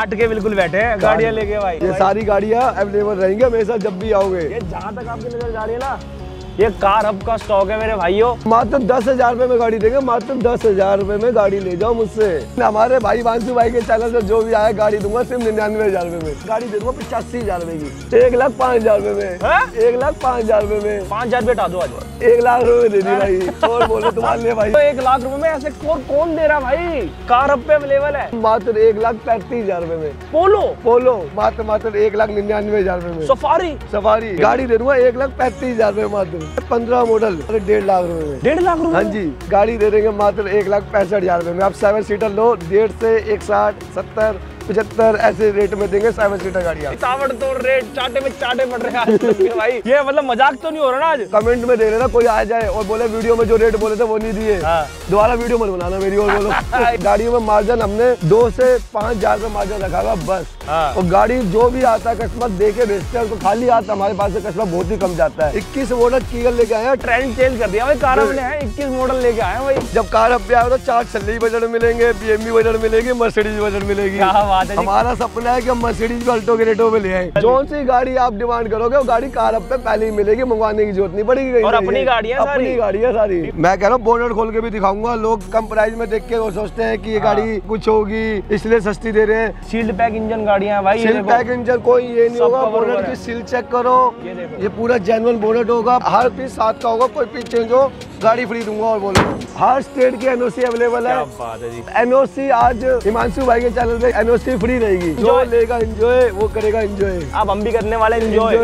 ठाट के बिल्कुल बैठे हैं गाड़ियाँ लेके भाई। ये सारी गाड़ियाँ अवेलेबल रहेंगी हमेशा जब भी आओगे। ये जहाँ तक आपकी नजर जा रही है ना, ये कार हब का स्टॉक है मेरे भाइयों। मात्र 10,000 रुपए में गाड़ी देंगे, मात्र 10,000 रुपए में गाड़ी ले जाओ मुझसे। हमारे भाई वांसू भाई के चैनल से जो भी आया गाड़ी दूंगा सिर्फ 99,000 रुपए में। गाड़ी दे दूंगा 85,000 रुपए की, 1,05,000 रुपए में, 1,05,000 रुपए में। 5,000 रुपए हटा दो आज। 1,00,000 रुपए दे दी भाई। और बोलो तुम्हारे लिए भाई। तो 1,00,000 रुपए में ऐसे कौन दे रहा भाई? कार हब पे अवेलेबल है मात्र 1,35,000 रुपए में। पोलो मात्र 1,99,000 रुपए में। सफारी गाड़ी दे दूंगा 1,35,000 रुपए मात्र। 15 मॉडल 1.5 लाख रुपए में। 1.5 लाख रुपए? हाँ जी, गाड़ी दे देंगे मात्र 1,65,000 रुपए में। आप 7 सीटर लो, 1.5 से 1,60, 70, 75 ऐसे रेट में देंगे 7 सीटर गाड़ियाँ। ताबड़तोड़ रेट, चाटे में चाटे पड़ रहे हैं आज भाई। ये मतलब मजाक तो नहीं हो रहा ना आज? कमेंट में दे देना, कोई आ जाए और बोले वीडियो में जो रेट बोले थे वो नहीं दिए। दोबारा वीडियो मत बनाना मेरी और बोलो। गाड़ियों में मार्जिन हमने 2 से 5,000 का मार्जिन रखा हुआ बस। और गाड़ी जो भी आता है कस्टमर दे के बेचते हैं, उनको खाली आता हमारे पास से कस्टमर बहुत ही कम जाता है। 21 मॉडल कीगल लेके आए हैं, ट्रेंड चेंज कर दिया भाई। कार हब ने 21 मॉडल लेके आए हैं भाई। जब कार हब पे आए तो 4 छल्ली बजट मिलेंगे, BMW बजट मिलेगी, मर्सिडीज बजट मिलेगी। क्या बात है। हमारा सपना है कि हम मर्सिडीज को अल्टो के रेटों में ले आए। जो सी गाड़ी आप डिमांड करोगे वो गाड़ी कार हब पे पहले ही मिलेगी, मंगवाने की जरूरत नहीं पड़ेगी। और अपनी गाड़ियाँ सारी। मैं कह रहा हूँ बोनट खोल के भी दिखाऊंगा। लोग कम प्राइस में देख के वो सोचते हैं कि ये गाड़ी कुछ होगी इसलिए सस्ती दे रहे हैं। सील्ड पैक इंजन गाड़ियाँ हैं भाई। सील्ड पैक इंजन कोई ये नहीं होगा। बोनट की सील चेक करो, ये पूरा जेन्युइन बोनट होगा। हर पीस 7 का होगा, कोई पीस चेंज हो गाड़ी फ्री दूंगा। और बोलो हर स्टेट की NOC अवेलेबल है। NOC आज हिमांशु भाई के चैनल पे NOC फ्री रहेगी। जो लेगा एंजॉय वो करेगा एंजॉय। अब हम भी करने वाले एंजॉय।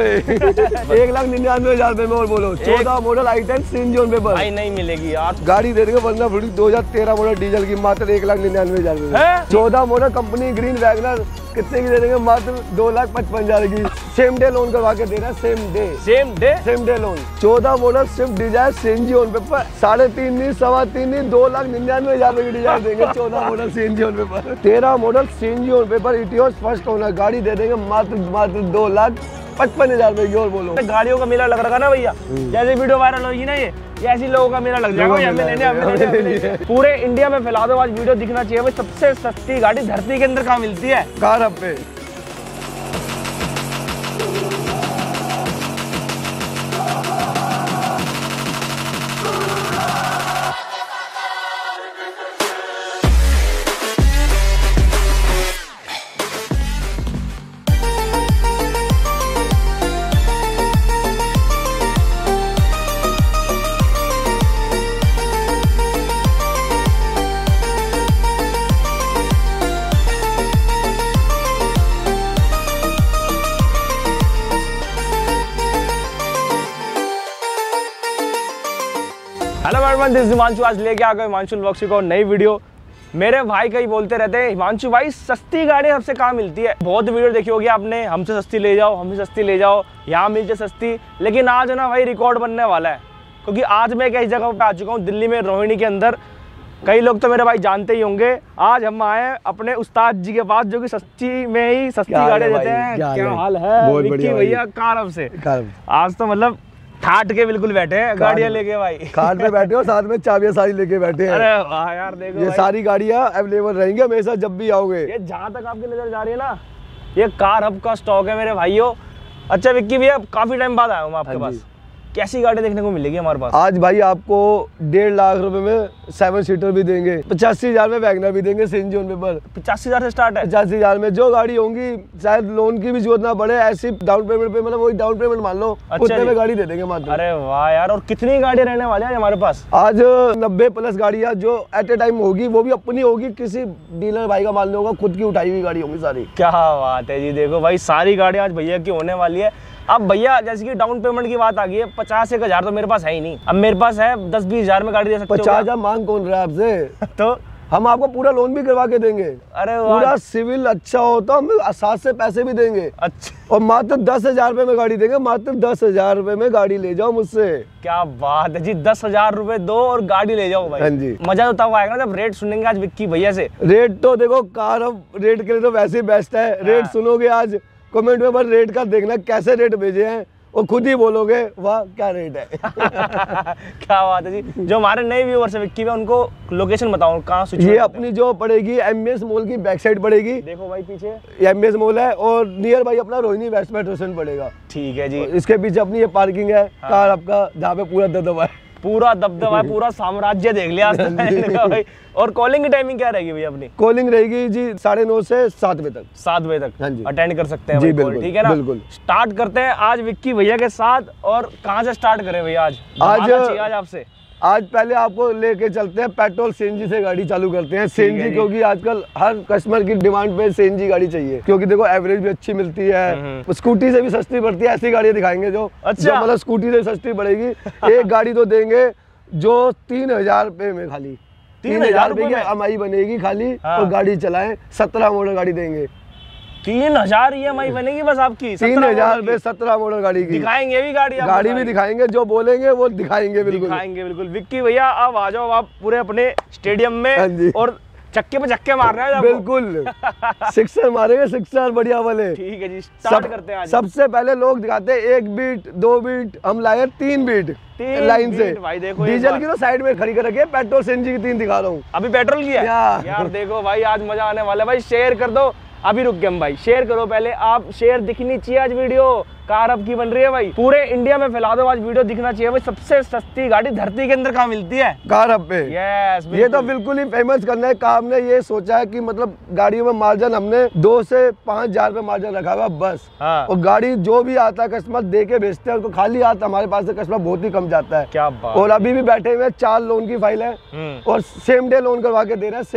1,99,000 रुपए में। और बोलो 14 मॉडल i10 सीन जोन पे भाई नहीं मिलेगी यार। गाड़ी दे देंगे वरना फ्री 2013 मॉडल डीजल की मात्र 1,99,000 रुपए। 14 मॉडल कंपनी ग्रीन वैगनर कितने की दे देंगे? मात्र 2,55,000 की। सेम डे लोन करवा के दे रहा है। Same day loan. 14 model Swift Dzire CNG on paper 3.5 नहीं 3.25 नहीं 2,99,000 रुपए की डिजायर देंगे। 14 model CNG on paper. 13 model CNG on paper Etios first owner गाड़ी दे देंगे मात्र 2,55,000 रुपए की। और बोलो गाड़ियों का मेला लग रहा ना भैया, जैसे वीडियो वायरल होगी ना ये ऐसी लोगों का मेला लग जाएगा। हमें पूरे इंडिया में फैला दो आज, वीडियो दिखना चाहिए भाई। सबसे सस्ती गाड़ी धरती के अंदर कहाँ मिलती है? कार हब पे। Hello everyone, this is Himanshu. आज लेके आ गए हिमांशु व्लॉग्स को नई वीडियो। मेरे भाई कई बोलते रहते हैं हिमांशु भाई सस्ती गाड़ी सबसे कहाँ मिलती है। बहुत वीडियो देखी होगी आपने, हमसे सस्ती ले जाओ, हमसे सस्ती ले जाओ, यहाँ मिलते सस्ती। लेकिन आज ना भाई रिकॉर्ड बनने वाला है, क्योंकि आज मैं एक ऐसी जगह पे आ चुका हूँ दिल्ली में, रोहिणी के अंदर। कई लोग तो मेरे भाई जानते ही होंगे। आज हम आए हैं अपने उस्ताद जी के पास जो कि सस्ती में ही सस्ती गाड़ी देते हैं। क्या हाल है विक्की भैया? कार हब से आज तो मतलब ठाट के बिल्कुल बैठे हैं गाड़ियाँ लेके भाई। खाट पे बैठे हो, साथ में चाबियां सारी लेके बैठे हैं। अरे वाह यार, देखो ये सारी गाड़ियाँ अवेलेबल रहेंगी हमेशा जब भी आओगे। ये जहाँ तक आपकी नजर जा रही है ना, ये कार हब का स्टॉक है मेरे भाइयों। अच्छा विक्की भैया, काफी टाइम बाद आया हूँ मैं आपके पास। कैसी गाड़ी देखने को मिलेगी हमारे पास? आज भाई आपको 1.5 लाख रुपए में 7 सीटर भी देंगे, 85,000 में वैगनर भी देंगे CNG ऑन पेपर। 85,000 से स्टार्ट है? 85,000 में जो गाड़ी होंगी, शायद लोन की भी जरूरत ना पड़े, ऐसी डाउन पेमेंट पे, मतलब वही डाउन पेमेंट मान लो, उतने में गाड़ी दे देंगे मात्र। अरे वाह यार, और कितनी गाड़ी रहने वाली है हमारे पास? आज 90 प्लस गाड़ियाँ जो एट ए टाइम होगी, वो भी अपनी होगी, किसी डीलर भाई का मान लो होगा, खुद की उठाई हुई गाड़ी होगी सारी। क्या बात है जी, देखो भाई सारी गाड़ियाँ आज भैया की होने वाली है। अब भैया जैसे कि डाउन पेमेंट की बात आ गई है, 50-1,000 तो मेरे पास है ही नहीं। अब मेरे पास है 10-20,000 में गाड़ी दे सकते हो। 50,000 मांग कौन रहा है आपसे? तो हम आपको पूरा लोन भी करवा के देंगे। अरे पूरा सिविल अच्छा हो तो हम साथ से पैसे भी देंगे। अच्छा, और मात्र 10,000 रुपए में गाड़ी देंगे। मात्र 10,000 रुपए में गाड़ी ले जाओ मुझसे। क्या बात है जी, 10,000 रुपए दो और गाड़ी ले जाओ भाई। हाँ जी, मजा तो तब आएगा ना जब रेट सुनेंगे आज विक्की भैया से। रेट तो देखो, कार अब रेट के लिए तो वैसे ही बेस्ट है। रेट सुनोगे आज, कमेंट में बस रेट का देखना कैसे रेट भेजे हैं, और खुद ही बोलोगे वाह क्या रेट है। क्या बात है जी। जो हमारे नए व्यूअर्स है विक्की में, उनको लोकेशन बताओ कहाँ स्विच। ये अपनी जो पड़ेगी एमबीएस मॉल की बैक साइड पड़ेगी। देखो भाई पीछे एमबीएस मॉल है और नियर भाई अपना रोहिणी वेस्ट मेट्रो पड़ेगा। ठीक है जी। इसके पीछे अपनी ये पार्किंग है। हाँ। कार आपका जहाँ पे पूरा दबदबा है, पूरा दबदबा है, पूरा साम्राज्य देख लिया आज तक भाई। और कॉलिंग की टाइमिंग क्या रहेगी भैया अपनी? कॉलिंग रहेगी जी 9:30 से 7 बजे तक। 7 बजे तक हाँ जी, अटेंड कर सकते हैं जी, भाई, बिल्कुल, ठीक है ना? बिल्कुल। स्टार्ट करते हैं आज विक्की भैया के साथ। और कहाँ से स्टार्ट करें भैया आज आज आपसे? आज पहले आपको लेके चलते हैं पेट्रोल सीएनजी से गाड़ी चालू करते हैं। सीएनजी क्योंकि आजकल हर कस्टमर की डिमांड पे सीएनजी गाड़ी चाहिए, क्योंकि देखो एवरेज भी अच्छी मिलती है, स्कूटी से भी सस्ती पड़ती है। ऐसी गाड़ियाँ दिखाएंगे जो अच्छा मतलब स्कूटी से सस्ती पड़ेगी। एक गाड़ी तो देंगे जो 3000 रुपए में, खाली 3000 रुपए की EMI बनेगी खाली। हाँ। और गाड़ी चलाएं, 17 मॉडल गाड़ी देंगे। 3000 EMI बनेगी बस आपकी? 3000 रुपए 17 मॉडल गाड़ी की। दिखाएंगे भी गाड़ी भी दिखाएंगे, जो बोलेंगे वो दिखाएंगे। बिल्कुल दिखाएंगे बिल्कुल। विक्की भैया अब आ जाओ आप पूरे अपने स्टेडियम में और चक्के पे चक्के मार रहे हैं। बिल्कुल सिक्सर मारेंगे, सिक्सर बढ़िया वाले। ठीक है जी, स्टार्ट करते हैं आज। सबसे पहले लोग दिखाते हैं 1 बीट 2 बीट, हम लाए 3 बीट लाइन से। भाई देखो डीजल की तो साइड में खड़ी कर रखी है, पेट्रोल सीएनजी की 3 दिखा रहा हूँ। अभी पेट्रोल की है यार देखो भाई आज मजा आने वाला है भाई। शेयर कर दो, अभी रुक गए हम भाई, शेयर करो पहले आप। शेयर दिखनी चाहिए आज वीडियो। कार अब की बन रही है भाई, पूरे इंडिया में फैला दो आज, वीडियो दिखना चाहिए भाई। सबसे सस्ती गाड़ी धरती के अंदर कहाँ मिलती है? कार अब पे। यस, ये तो बिल्कुल ही फेमस करना है। कार ने ये सोचा है कि मतलब गाड़ियों में मार्जिन हमने 2 से 5000 रुपए मार्जिन रखा हुआ बस। हाँ। और गाड़ी जो भी आता है कस्टमर दे के बेचते हैं, उनको खाली आता हमारे पास से कस्टमर बहुत ही कम जाता है। क्या बात। और अभी भी बैठे हुए 4 लोन की फाइल है और सेम डे लोन करवा के दे रहे हैं।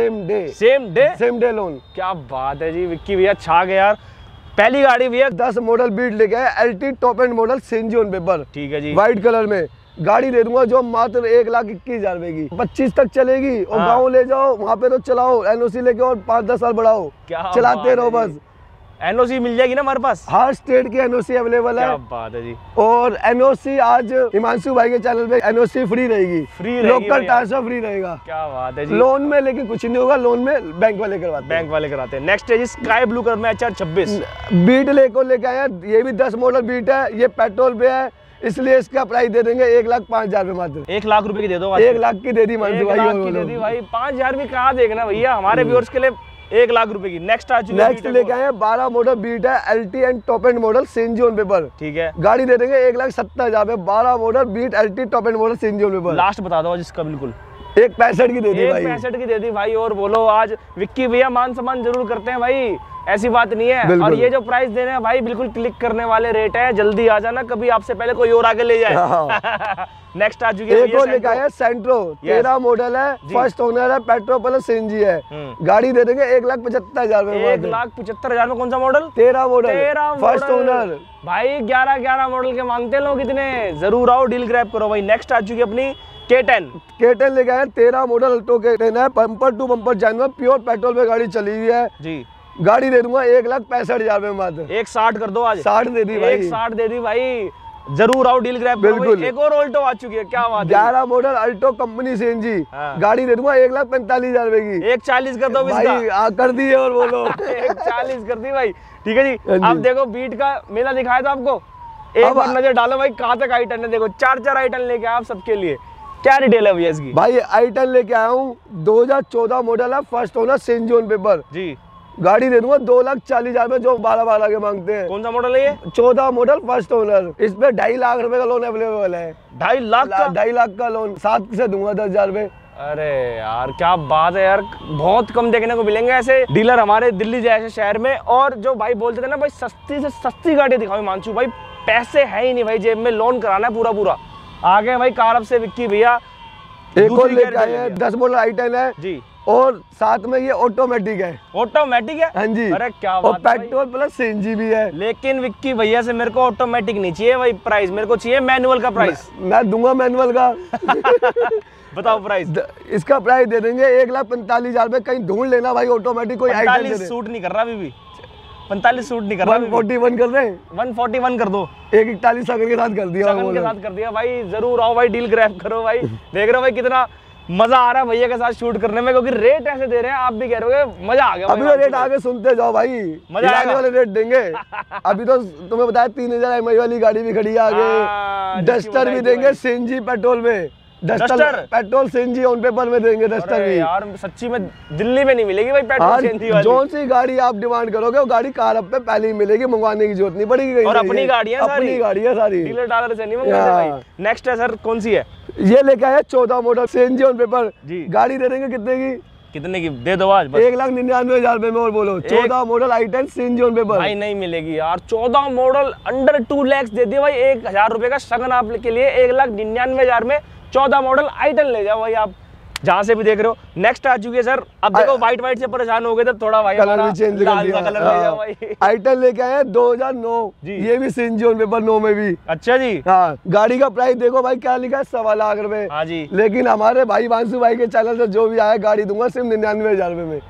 Same day loan. क्या बात है जी, विक्की भैया छा गए यार। पहली गाड़ी भैया 10 मॉडल बीट लेके आए, LT top end model CNG on paper. ठीक है जी, व्हाइट कलर में गाड़ी दे दूंगा जो मात्र 1,21,000 रुपए की 25 तक चलेगी। और गाँव ले जाओ, वहाँ पे तो चलाओ, एनओसी लेके और 5-10 साल बढ़ाओ, चलाते रहो बस। एनओसी मिल जाएगी ना हमारे पास? हर स्टेट की एनओसी अवेलेबल है। क्या बात है जी। और एनओसी आज हिमांशु भाई के चैनल पे एनओसी फ्री रहेगी, लोकल ट्रांसफर फ्री रहेगा। क्या बात है जी। लोन में लेकिन कुछ नहीं होगा, लोन में बैंक वाले करवाते हैं। नेक्स्ट है जी स्काई ब्लू कलर में HR26 बीट लेके आए। ये भी 10 मॉडल बीट है, ये पेट्रोल पे है, इसलिए इसका प्राइस दे देंगे 1,05,000 रुपए मात्र। 1 लाख रुपए की दे दो। 1 लाख की दे दी मानसू भाई। 5,000 भी कहाँ देगा भैया हमारे व्यूअर्स के लिए 1 लाख रुपए की। नेक्स्ट लेके आए 12 मॉडल बीट है, LT end top end model CNG on paper. ठीक है, गाड़ी दे देंगे 1,70,000 में। 12 model Beat LT top end model CNG on paper. Last बता दो जिसका बिल्कुल 1,65 की दे दी भाई। 1,65 की दे दी भाई। और बोलो आज विक्की भैया मान सम्मान जरूर करते हैं भाई, ऐसी बात नहीं है। और ये जो प्राइस दे रहे हैं भाई बिल्कुल क्लिक करने वाले रेट है, जल्दी आ जाना, कभी आपसे पहले कोई और आगे ले जाए। नेक्स्ट आ चुकी है एक और लेके आया सेंट्रो, 13 मॉडल है, फर्स्ट ओनर है, पेट्रोल प्लस सीएनजी है। गाड़ी दे देंगे 1,75,000 में। 1,75,000 में कौन सा मॉडल? 13 मॉडल, फर्स्ट ओनर भाई। 11 मॉडल के मांगते हैं लोग इतने, जरूर आओ डील ग्रैब करो भाई। नेक्स्ट आ चुकी है अपनी K10 लेके आए, 13 मॉडल अल्टो K10 है, बम्पर टू बम्पर जानवर, प्योर पेट्रोल पे गाड़ी चली हुई है जी। गाड़ी दे दूंगा 1,65,000 में मात्र। 1,60 कर दो आज। 60 दे दी भाई। 1,60 दे दी भाई, जरूर आओ डील ग्रैब करो। बिल्कुल। एक और ऑल्टो आ चुकी है, क्या बात है। 11 मॉडल अल्टो कंपनी सीएनजी। हाँ। गाड़ी दे दूंगा 1,45,000 रुपए की। 1,40 कर दो भाई। कर दी और बोलो 1,40 कर दी भाई। ठीक है जी। अब देखो बीट का मेला दिखाया था आपको, एक बार नजर डालो भाई कहाँ तक आई10 है। देखो 4 आई10 लेके आए आप सबके लिए। क्या रिटेल है भैया इसकी? भाई आई10 लेके आया हूँ, 2014 मॉडल है, first owner CNG on paper जी। गाड़ी दे दूंगा 2,40,000 में, जो 12 के मांगते हैं। कौन सा मॉडल है ये? 14 मॉडल फर्स्ट ओनर। इस पे 2.5 लाख रुपए का लोन अवेलेबल है। 2.5 लाख का? 2.5 लाख का लोन, 7 से दूंगा 10,000 रुपए। अरे यार क्या बात है यार, बहुत कम देखने को मिलेंगे ऐसे डीलर हमारे दिल्ली जैसे शहर में। और जो भाई बोलते थे ना भाई सस्ती से सस्ती गाड़ी दिखाओ हिमांशु भाई, पैसे है ही नहीं भाई जेब में, लोन कराना है पूरा। आ गए भाई कार अब से विक्की भैया। एक और लेके आए हैं, 10 मॉडल आई10 है जी, और साथ में ये ऑटोमेटिक है। ऑटोमेटिक है? हाँ जी। अरे क्या बात है, पेट्रोल प्लस सीएनजी भी है। लेकिन विक्की भैया से मेरे को ऑटोमेटिक नहीं चाहिए भाई, प्राइस मेरे को चाहिए मैनुअल का प्राइस। मैं दूंगा मैनुअल का। बताओ प्राइस। इसका प्राइस दे देंगे 1,45,000 रुपए। कहीं ढूंढ लेना भाई ऑटोमेटिक कोई आई10 सूट नहीं कर रहा अभी भी। 45 सूट नहीं कर रहा। 141 कर रहे हैं। 141 कर दो। 1,41 सगन के साथ कर दिया। सगन के साथ कर दिया भाई। जरूर आओ भाई डील ग्रैब करो भाई। देख रहे हो भाई कितना मजा आ रहा है भैया के साथ शूट करने में, क्योंकि रेट ऐसे दे रहे हैं, आप भी कह रहे हो मजा आ गया। अभी तो रेट आगे सुनते जाओ भाई, मजा आने वाले रेट देंगे। अभी तो तुम्हें बताया 3000 mAh वाली गाड़ी भी खड़ी है आगे, डस्टर भी देंगे सीएनजी पेट्रोल में, Duster petrol CNG on paper में देंगे डस्टर भी। यार सच्ची में दिल्ली में नहीं मिलेगी भाई पेट्रोल सीएनजी वाली। जो सी गाड़ी आप डिमांड करोगे वो गाड़ी कार पे पहले ही मिलेगी, मंगवाने की जरूरत नहीं पड़ेगी कहीं। और अपनी गाड़ी है सारी, अपनी गाड़ी है सारी, डीलर डालर से नहीं मंगवाते भाई। नेक्स्ट है सर, कौन सी है? ये लेके आया 14 मॉडल सीएनजी ऑन पेपर जी। गाड़ी दे देंगे कितने की? कितने की दे दो आज? 1,99,000 रुपए में। और बोलो 14 model i10 CNG on paper भाई नहीं मिलेगी यार। 14 मॉडल अंडर 2 लाख दे दिए भाई। 1,000 रुपए का शगन आप के लिए, 1,99,000 में 14 मॉडल i10 ले जाओ भाई आप जहां से भी देख रहे हो। नेक्स्ट आ चुकी है सर, अब देखो व्हाइट से परेशान हो गए तो थोड़ा भाई कलर भी चेंज कर दिया, कलर ले जाओ भाई। i10 लेके आए 2009 ये भी सीएनजी ऑन पेपर 9 में भी। अच्छा जी। हाँ, गाड़ी का प्राइस देखो भाई क्या लिखा है, 1.25 लाख रुपए। हाँ जी। लेकिन हमारे भाई वांसू भाई के चैनल से जो भी आया गाड़ी दूंगा सिर्फ 99,000 रुपए में।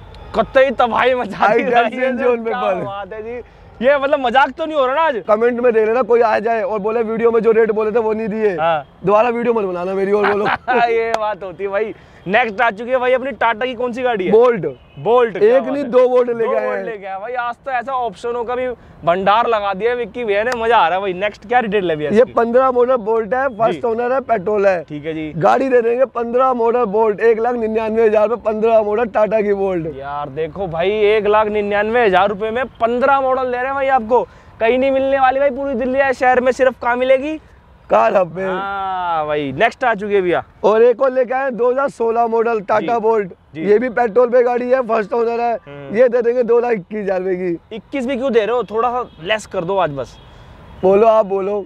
कतई तबाही मचा दी भाई, सीएनजी ऑन पेपर। बात है जी, ये मतलब मजाक तो नहीं हो रहा ना आज? कमेंट में देख लेना, कोई आ जाए और बोले वीडियो में जो रेट बोले थे वो नहीं दिए, दोबारा वीडियो मत बनाना मेरी और बोलो। ये बात होती है भाई। नेक्स्ट आ चुकी है भाई अपनी टाटा की कौन सी गाड़ी है? बोल्ट। बोल्ट एक नहीं 2 बोल्ट लेके आए भाई। आज तो ऐसा ऑप्शनों का भी भंडार लगा दिया विक्की भैया ने, मजा आ रहा है भाई। नेक्स्ट क्या डिटेल है भैया? ये 15 मॉडल बोल्ट है, फर्स्ट ओनर है, पेट्रोल है। ठीक है जी। गाड़ी दे देंगे 15 मॉडल बोल्ट 1,99,000 रुपए, 15 मॉडल टाटा की बोल्ट। यार देखो भाई 1,99,000 रुपए में 15 मॉडल दे रहे हैं भाई आपको। कहीं नहीं मिलने वाली भाई, पूरी दिल्ली या शहर में सिर्फ कहाँ मिलेगी? कार हब में। हाँ भाई। नेक्स्ट आ चुकी है भैया, और एक और लेके आए 2016 मॉडल टाटा बोल्ट, ये भी पेट्रोल पे गाड़ी है, फर्स्ट ओनर है। ये दे देंगे 2,21,000 रुपए की। 21 भी क्यों दे रहे हो? थोड़ा सा लेस कर दो आज बस। बोलो आप बोलो।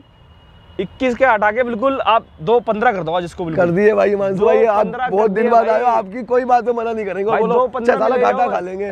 21 के हटा के बिल्कुल आप 2,15 कर दो आज इसको। बिल्कुल कर दिए भाई मानसू भाई, आप बहुत दिन बाद आए हो, आपकी कोई बात तो मना नहीं करेंगे। बोलो 2,15 घाटा खा लेंगे।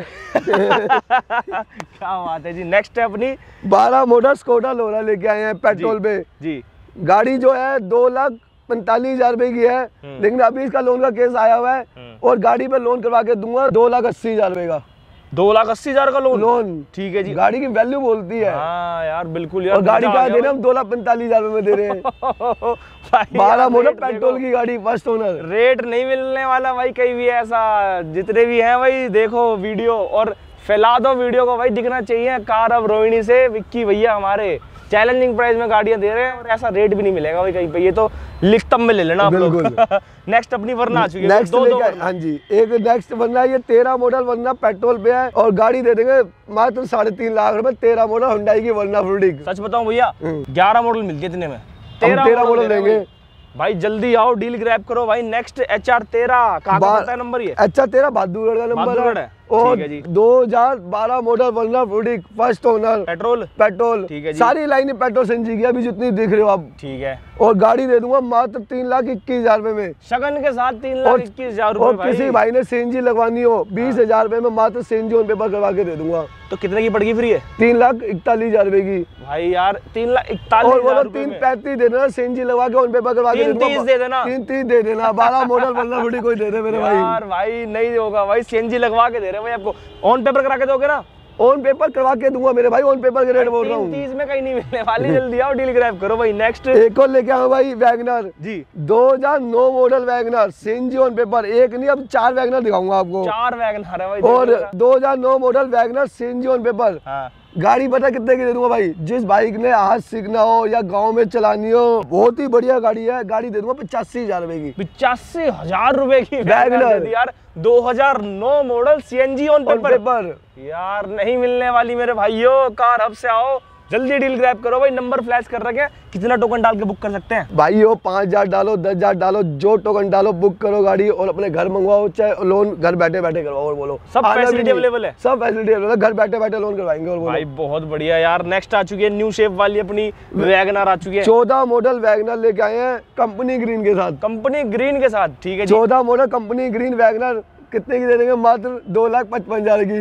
क्या बात है जी। नेक्स्ट है अपनी 12 मॉडल स्कोडा लोरा लेके आए हैं पेट्रोल पे जी। गाड़ी जो है 2,45,000 रुपए की है, लेकिन अभी इसका लोन का केस आया हुआ है और गाड़ी पे लोन करवा के दूंगा 2,80,000 रुपए का। 2,80,000 का लोन? ठीक है जी। गाड़ी की वैल्यू बोलती है। हाँ यार बिल्कुल यार। और गाड़ी क्या दे रहे हैं हम? 2,45,000 रुपए में दे रहे हैं। 12 मॉडल पेट्रोल की गाड़ी, फर्स्ट ओनर। रेट नहीं मिलने वाला भाई कहीं भी ऐसा। जितने भी हैं भाई देखो वीडियो और फैला दो वीडियो को भाई, दिखना चाहिए। कार अब रोहिणी से विक्की भैया हमारे चैलेंजिंग प्राइस में गाड़ियां दे रहे हैं और ऐसा रेट भी नहीं मिलेगा भाई कहीं पे। ये तो लिखतम में ले लेना आप लोग। नेक्स्ट अपनी वरना आ चुकी है। हाँ जी, एक नेक्स्ट वरना ये 13 मॉडल वरना पेट्रोल पे है और गाड़ी दे देंगे मात्र 3.5 लाख रुपए। 13 मॉडल हुंडई की वरना फ्रूटिक। सच बताऊं भैया 11 मॉडल मिलती है इतने में। 13 मॉडल लेंगे भाई, जल्दी आओ डील ग्रैब करो भाई। नेक्स्ट HR13 कहाँ का पड़ता है नंबर? ये HR13 बहादुरगढ़ का नंबर है। और 2012 मॉडल वरना फ्रूटिक, फर्स्ट ओनर, पेट्रोल। ठीक है जी। सारी लाइन पेट्रोल सीएनजी की अभी जितनी देख रहे हो आप। ठीक है। और गाड़ी दे दूंगा मात्र 3,21,000 रुपए में, शगन के साथ 3,21,000 रुपए। और किसी भाई ने सीएनजी लगवानी हो 20,000 रुपए में मात्र सीएनजी ऑन पेपर करवा के दे दूंगा। तो कितने की पड़ेगी फ्री है? 3,41,000 रुपए की भाई यार। 3,41,000 और 3,35,000 दे देना सीएनजी लगवा के ऑन पेपर करवा के 3,30 दे देना। 3,30 दे देना। 12 मॉडल वरना फ्रूटिक कोई दे दे मेरे भाई। यार भाई नहीं होगा भाई, सीएनजी लगवा के दे रहे भाई आपको। ऑन पेपर करा के दोगे ना? ऑन पेपर करवा के दूंगा मेरे भाई, ऑन पेपर के रेट बोल रहा हूँ। 3,30 में कहीं नहीं मिलने वाली। जल्दी आओ डील ग्रैब करो भाई। नेक्स्ट एक और लेके आओ भाई वैगनर जी। 2009 model WagonR CNG on paper. एक नहीं अब 4 वैगनर दिखाऊंगा आपको। 4 वैगनर है भाई। और 2009 model WagonR CNG on paper. गाड़ी पता कितने की दे दूंगा भाई? जिस बाइक ने हाथ सीखना हो या गांव में चलानी हो, बहुत ही बढ़िया गाड़ी है। गाड़ी दे दूंगा 85,000 रुपए की। 85,000 रुपए की वैगनर यार। 2009 मॉडल सीएनजी ऑन पेपर यार नहीं मिलने वाली मेरे भाइयों। कार हब से आओ, जल्दी डील ग्रैब करो भाई। नंबर फ्लैश कर रखे हैं। कितना टोकन डाल के बुक कर सकते हैं भाइयों? 5,000 डालो, 10,000 डालो, जो टोकन डालो बुक करो गाड़ी और अपने घर मंगवाओ, चाहे लोन घर बैठे बैठे करवाओ। और बोलो सब फैसिलिटी अवेलेबल है? सब फैसिलिटी अवेलेबल है, घर बैठे बैठे लोन करवाएंगे। और बोलो भाई बहुत बढ़िया यार। नेक्स्ट आ चुकी है न्यू शेप वाली अपनी वैगनर आ चुकी है। 14 मॉडल वैगनर लेके आए हैं कंपनी ग्रीन के साथ। कंपनी ग्रीन के साथ? ठीक है। 14 मॉडल कंपनी ग्रीन वैगनर कितने की दे देंगे? मात्र 2,55,000 की।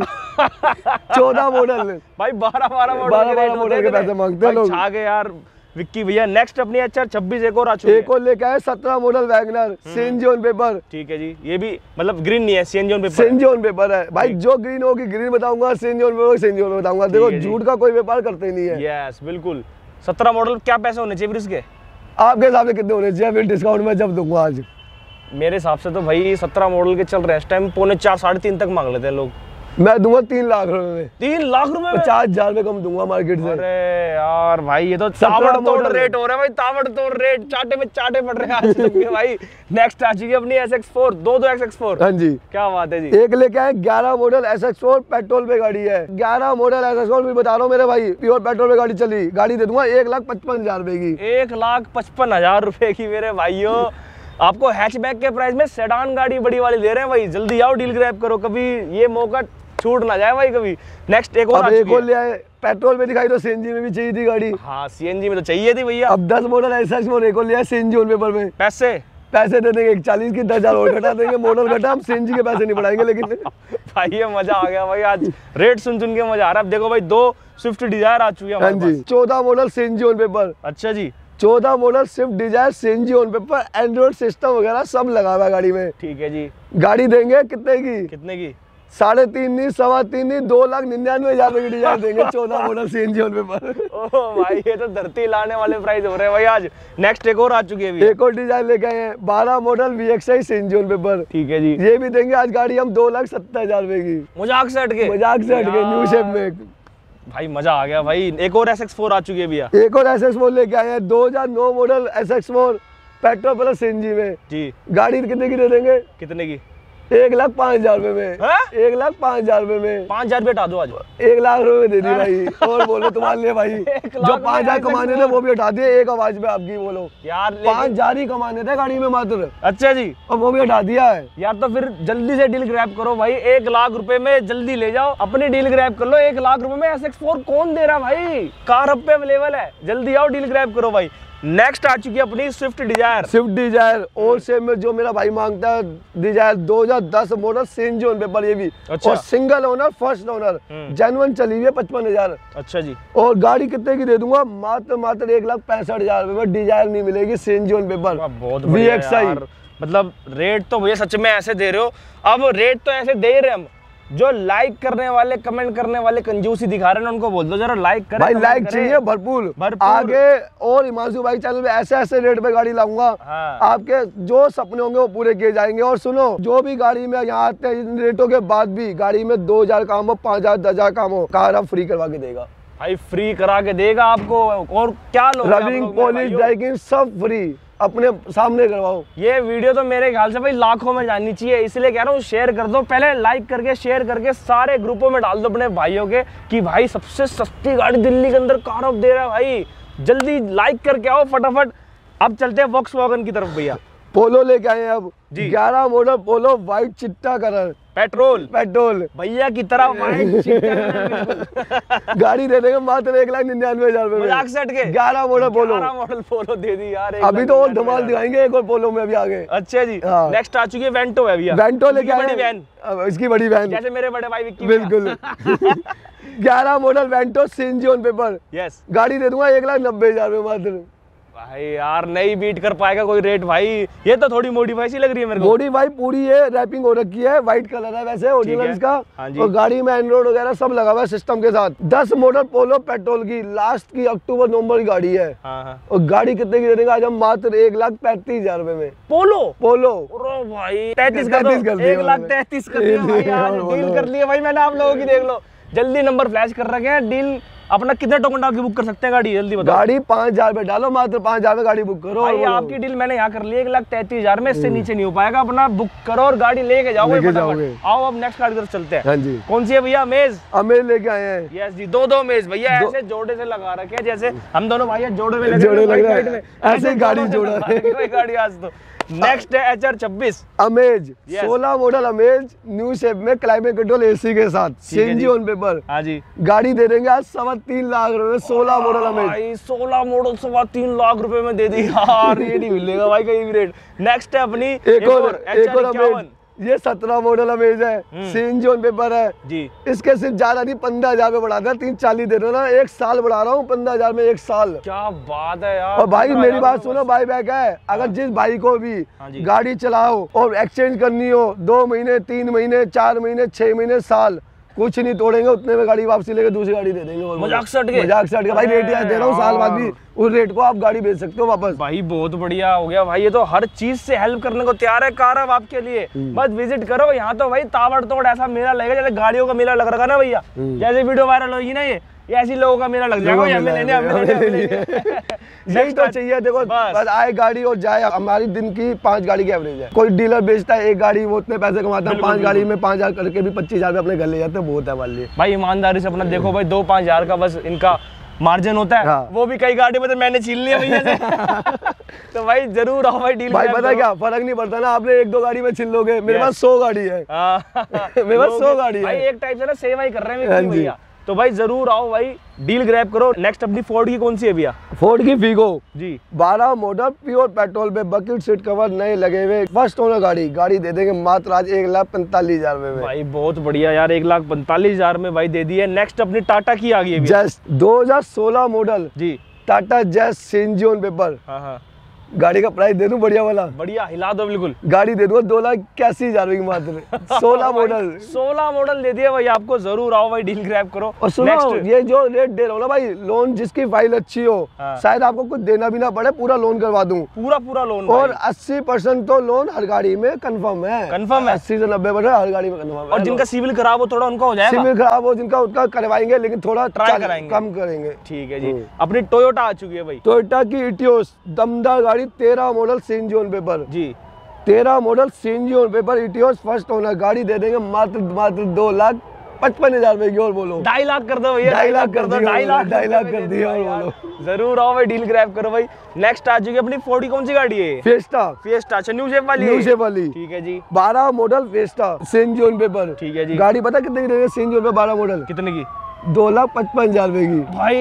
14 मॉडल भाई। 12 मॉडल के पैसे मांगते हैं लोग। आगे यार विक्की भैया। नेक्स्ट अपनी HR26 एक और आ चुकी है। एक और लेके आए 17 model WagonR CNG on paper. ठीक है जी। ये भी मतलब ग्रीन नहीं है, CNG on paper. CNG on paper है भाई। जो ग्रीन होगी ग्रीन बताऊंगा, CNG on paper CNG on बताऊंगा। देखो झूठ का कोई व्यापार करते नहीं है। यस बिल्कुल। 17 मॉडल क्या पैसे होने चाहिए फिर इसके? आपके हिसाब से कितने होने चाहिए? फिर डिस्काउंट में जब दूंगा आज मेरे हिसाब से तो भाई 17 मॉडल के चल रहे हैं इस टाइम, 3.25 साढ़े 3 तक मांग लेते हैं लोग। मैं दूंगा 3 लाख रुपए में। 3 लाख रुपए में? 50,000 रुपए कम दूंगा मार्केट से। अरे यार भाई ये तो ताबड़तोड़ रेट हो रहा है भाई, ताबड़तोड़ रेट, चाटे में चाटे पड़ रहे हैं आज तक के भाई। नेक्स्ट आ चुकी है अपनी SX4, दो SX4। हाँ जी, क्या बात है जी। एक लेके आए 11 मॉडल SX4, पेट्रोल पे गाड़ी है। 11 मॉडल SX4 भी बता रहा हूँ मेरे भाई, प्योर पेट्रोल पे गाड़ी चली। गाड़ी दे दूंगा 1,55,000 रुपए की। 1,55,000 रुपए की मेरे भाइयों। आपको हैचबैक के प्राइस में सेडान गाड़ी बड़ी वाली दे रहे हैं भाई, जल्दी आओ डील ग्रैब करो, कभी ये मौका छूट ना जाए भाई कभी। नेक्स्ट एक और ले आए, पेट्रोल में दिखाई तो सीएनजी में भी चाहिए थी गाड़ी। हाँ सीएनजी में तो चाहिए थी भैया। अब 10 मॉडल SX4 एक और ले आए सीएनजी ऑन पेपर में। पैसे दे देंगे 40 की, 10,000 और घटा देंगे। मॉडल घटा, हम सीएनजी के पैसे नहीं बढ़ाएंगे। लेकिन भाई ये मजा आ गया भाई, आज रेट सुन के मजा आ रहा है। अब देखो भाई 2 स्विफ्ट डिजायर आ चुकी है हमारे पास। 14 मॉडल सीएनजी ऑन पेपर। अच्छा जी, 14 model Swift Dzire CNG on paper, Android system वगैरह सब लगा हुआ है गाड़ी में। ठीक है जी। गाड़ी देंगे कितने की? 3.5 नहीं, 3.25 नहीं, 2,99,000 रुपए की डिजायर देंगे। 14 model CNG on paper. Oh भाई ये तो धरती लाने वाले प्राइस हो रहे हैं भाई आज। नेक्स्ट एक और आ चुकी है अभी। एक और डिजाइन लेके आए हैं, 12 model VXI CNG on paper. ठीक है जी। ये भी देंगे आज गाड़ी हम 2,70,000 रुपए की। मजाक से हट के न्यू शेप में भाई मजा आ गया भाई। एक और SX4 आ चुकी है भैया। एक और SX4 लेके आए हैं, 2009 model SX4 petrol plus CNG में जी। गाड़ी कितने की दे देंगे? कितने की? 1,05,000 रुपए में। 1,05,000 रुपए में। 5,000 रुपए हटा दो आज। 1 लाख रुपए दे दी भाई। और बोलो तुम्हारे लिए भाई, जो 5,000 कमाने थे वो भी हटा दिए। एक आवाज में आपकी बोलो यार, 5,000 ही कमाने थे गाड़ी में मात्र। अच्छा जी, और वो भी हटा दिया है यार। तो फिर जल्दी से डील ग्रैब करो भाई, 1 लाख रुपए में जल्दी ले जाओ, अपनी डील ग्रैब कर लो। 1 लाख रुपए में SX4 कौन दे रहा भाई? कार अब पे अवेलेबल है, जल्दी आओ डील ग्रैब करो भाई। नेक्स्ट आ चुकी है अपनी स्विफ्ट डिजायर और सेम में जो मेरा भाई मांगता है Dzire 2010 model CNG on paper, ये भी। अच्छा। और single owner, first owner, genuine चली हुई है 55,000। अच्छा जी। और गाड़ी कितने की दे दूंगा? मात्र 1,65,000 रुपए में डिजायर नहीं मिलेगी सीएनजी ऑन पेपर। बहुत VXI। मतलब रेट तो भैया सच में ऐसे दे रहे हो। अब रेट तो ऐसे दे रहे हम, जो लाइक करने वाले, कमेंट करने वाले कंजूसी दिखा रहे हैं उनको बोल दो जरा लाइक करें भाई। लाइक चाहिए भरपूर आगे। और हिमांशु भाई चैनल पे ऐसे रेट पे गाड़ी लाऊंगा। हाँ। आपके जो सपने होंगे वो पूरे किए जाएंगे। और सुनो, जो भी गाड़ी में यहाँ आते हैं इन रेटों के बाद भी गाड़ी में 2,000 काम हो, 5,000, 10,000 काम हो, कार आप फ्री करवा के देगा भाई। फ्री करा के देगा आपको। और क्या लो, रबिंग, पॉलिश, ड्राइविंग सब फ्री अपने सामने करवाओ। ये वीडियो तो मेरे ख्याल से भाई लाखों में जानी चाहिए, इसलिए कह रहा हूँ शेयर कर दो। पहले लाइक करके शेयर करके सारे ग्रुपों में डाल दो अपने भाइयों के कि भाई सबसे सस्ती गाड़ी दिल्ली के अंदर कार ऑफ दे रहा है भाई। जल्दी लाइक करके आओ फटाफट। अब चलते हैं वॉक्सवैगन की तरफ भैया। पोलो लेके आए हैं अब 11 मॉडल पोलो, व्हाइट चिट्टा कलर, पेट्रोल भैया की तरह व्हाइट चिट्टा गाड़ी दे देंगे मात्र 1,99,000 रुपए में। 11 मॉडल पोलो दे दी यार। अभी तो और धमाल दिखाएंगे एक और पोलो में अभी आगे। अच्छा जी। नेक्स्ट आ चुकी है वेंटो है भैया। वेंटो लेके आए, इसकी बड़ी वैन जैसे मेरे बड़े भाई विक्की। बिल्कुल 11 model Vento CNG on paper. Yes. गाड़ी दे दूंगा 1,90,000 रुपए मात्र। भाई यार नहीं बीट कर पाएगा कोई रेट भाई। ये तो थोड़ी मॉडिफाई सी लग रही है मेरे को। मॉडिफाई पूरी है, रैपिंग हो रखी है, व्हाइट कलर है वैसे ओरिजिनल इसका। हाँ और गाड़ी में एंड्रॉइड वगैरह सब लगा हुआ है सिस्टम के साथ। 10 मॉडल पोलो पेट्रोल की, लास्ट की अक्टूबर-नवंबर की गाड़ी है। हाँ। और गाड़ी कितने की दे देंगे आज हम? मात्र 1,35,000 रुपए में। पोलो भाई 33 कर दिया, 1,33,000 कर दिया भाई यार। डील कर लिया भाई मैंने आप लोगों की। देख लो जल्दी नंबर फ्लैश कर रखे हैं। डील अपना कितने टोकन डाल के बुक कर सकते हैं गाड़ी? जल्दी बताओ। गाड़ी 5,000 रुपए डालो, मात्र 5,000 में गाड़ी बुक करो भाई। आपकी डील मैंने यहाँ कर ली 1,33,000 में, इससे नीचे नहीं हो पाएगा। अपना बुक करो और गाड़ी लेके जाओगे। आओ अब नेक्स्ट गाड़ी तरफ चलते हैं। हाँ जी। कौन सी है भैया? अमेज लेके आए हैं। यस जी, दो अमेज भैया ऐसे जोड़े से लगा रखे हैं, जैसे हम दोनों भाई जोड़े में लग रहे हैं। ऐसे गाड़ी जोड़ा है गाड़ी आज तो। नेक्स्ट है HR26 Amaze. 16 model Amaze, new shape में, क्लाइमेट कंट्रोल AC के साथ, सीएनजी ऑन पेपर। हाँ जी। गाड़ी दे देंगे आज 3.25 लाख रुपए। 16 मॉडल अमेज। 16 मॉडल 3.25 लाख रुपए में दे दी यार। ये नहीं मिलेगा भाई कहीं भी रेट। नेक्स्ट है अपनी एक और अमेज। ये 17 मॉडल अमेज है, सीएनजी ऑन पेपर है जी। इसके सिर्फ ज्यादा नहीं 15,000 में बढ़ा दिया। 340 दे रहे हो ना, 1 साल बढ़ा रहा हूँ 15,000 में 1 साल। क्या बात है यार। और भाई मेरी बात सुनो, बाई बैक है। अगर जिस भाई को भी गाड़ी चलाओ और एक्सचेंज करनी हो, 2 महीने, 3 महीने, 4 महीने, 6 महीने, साल, कुछ नहीं तोड़ेंगे, उतने में गाड़ी वापसी लेके दूसरी गाड़ी दे देंगे। मजाक से हट के भाई रेट याद दे रहा हूँ, साल बाद भी उस रेट को आप गाड़ी बेच सकते हो वापस। भाई बहुत बढ़िया हो गया भाई, ये तो हर चीज से हेल्प करने को तैयार है कार अब आपके लिए। बस विजिट करो यहाँ तो भाई ताबड़तोड़ ऐसा मेला लगेगा जैसे गाड़ियों का मेला लग रहा ना भैया, जैसे वीडियो वायरल होगी ना ये ऐसी लोगों का मेला लग जाएगा। यही तो चाहिए, देखो बस आए गाड़ी और जाए। हमारी दिन की 5 गाड़ी की एवरेज है। कोई डीलर बेचता है 1 गाड़ी, वो उतने पैसे कमाता है, 5 गाड़ी में 5,000 करके भी 25,000 अपने घर ले जाते हैं, बहुत है हमारे लिए। भाई ईमानदारी से अपना देखो भाई 2-5 हज़ार का बस इनका मार्जिन होता है। हाँ। वो भी कई गाड़ी में तो मैंने छीन लिया भैया से। तो भाई जरूर आओ भाई डील। भाई पता क्या फर्क नहीं पड़ता ना, आपने 1-2 गाड़ी में छीन लोगे, मेरे पास 100 गाड़ी है। मेरे पास 100 गाड़ी है भाई, एक टाइप से ना सेवा ही कर रहे हैं भैया। तो भाई जरूर आओ भाई डील ग्रैब करो। नेक्स्ट अपनी फोर्ड की कौन सी है भैया? फोर्ड की फीगो जी, 12 मॉडल, प्योर पेट्रोल पे, बकेट सीट कवर नए लगे हुए, फर्स्ट ओनर गाड़ी दे देंगे मात्र आज 1,45,000 में। भाई बहुत बढ़िया यार, 1,45,000 में भाई दे दी है। नेक्स्ट अपनी टाटा की आ गई है जस्ट 2016 मॉडल जी, Tata Zest CNG on paper. हाँ। गाड़ी का प्राइस दे दूं बढ़िया वाला, बढ़िया हिला दो बिल्कुल। गाड़ी दे दूंगा 2,81,000 की मात्र। 16 मॉडल दे दिया भाई आपको। जरूर आओ भाई डील ग्रैब करो। और सुनो ये जो रेट दे रहा हूँ ना भाई, लोन जिसकी फाइल अच्छी हो, शायद आपको कुछ देना भी ना पड़े, पूरा लोन करवा दूं। पूरा लोन। और 80% तो लोन हर गाड़ी में कंफर्म है। 80 से 90% हर गाड़ी में कंफर्म है। और जिनका सिविल खराब हो थोड़ा उनका हो जाएगा। सिविल खराब हो जिनका उनका करवाएंगे, लेकिन थोड़ा ट्राई कराएंगे, कम करेंगे। ठीक है जी। अपनी टोयोटा आ चुकी है भाई, टोयोटा की इटियोस, दमदार गाड़ी, 13 मॉडल सीएनजी ऑन पेपर जी, 13 model CNG on paper Etios, first owner गाड़ी दे देंगे मात्र 2,55,000 रुपए की। और बोलो 2.5 लाख कर दो भैया, 2.5 लाख कर दो, 2.5 लाख कर दिया। और बोलो जरूर आओ भाई डील ग्रैब करो भाई। नेक्स्ट आ चुकी अपनी फोर्ड की कौन सी गाड़ी है? फिएस्टा। अच्छा न्यू शेप वाली। ठीक है जी, 12 model Fiesta CNG on paper. ठीक है जी। गाड़ी पता कितने की देंगे सीएनजी ऑन पेपर 12 मॉडल? कितने की? 2,55,000 रुपए की। भाई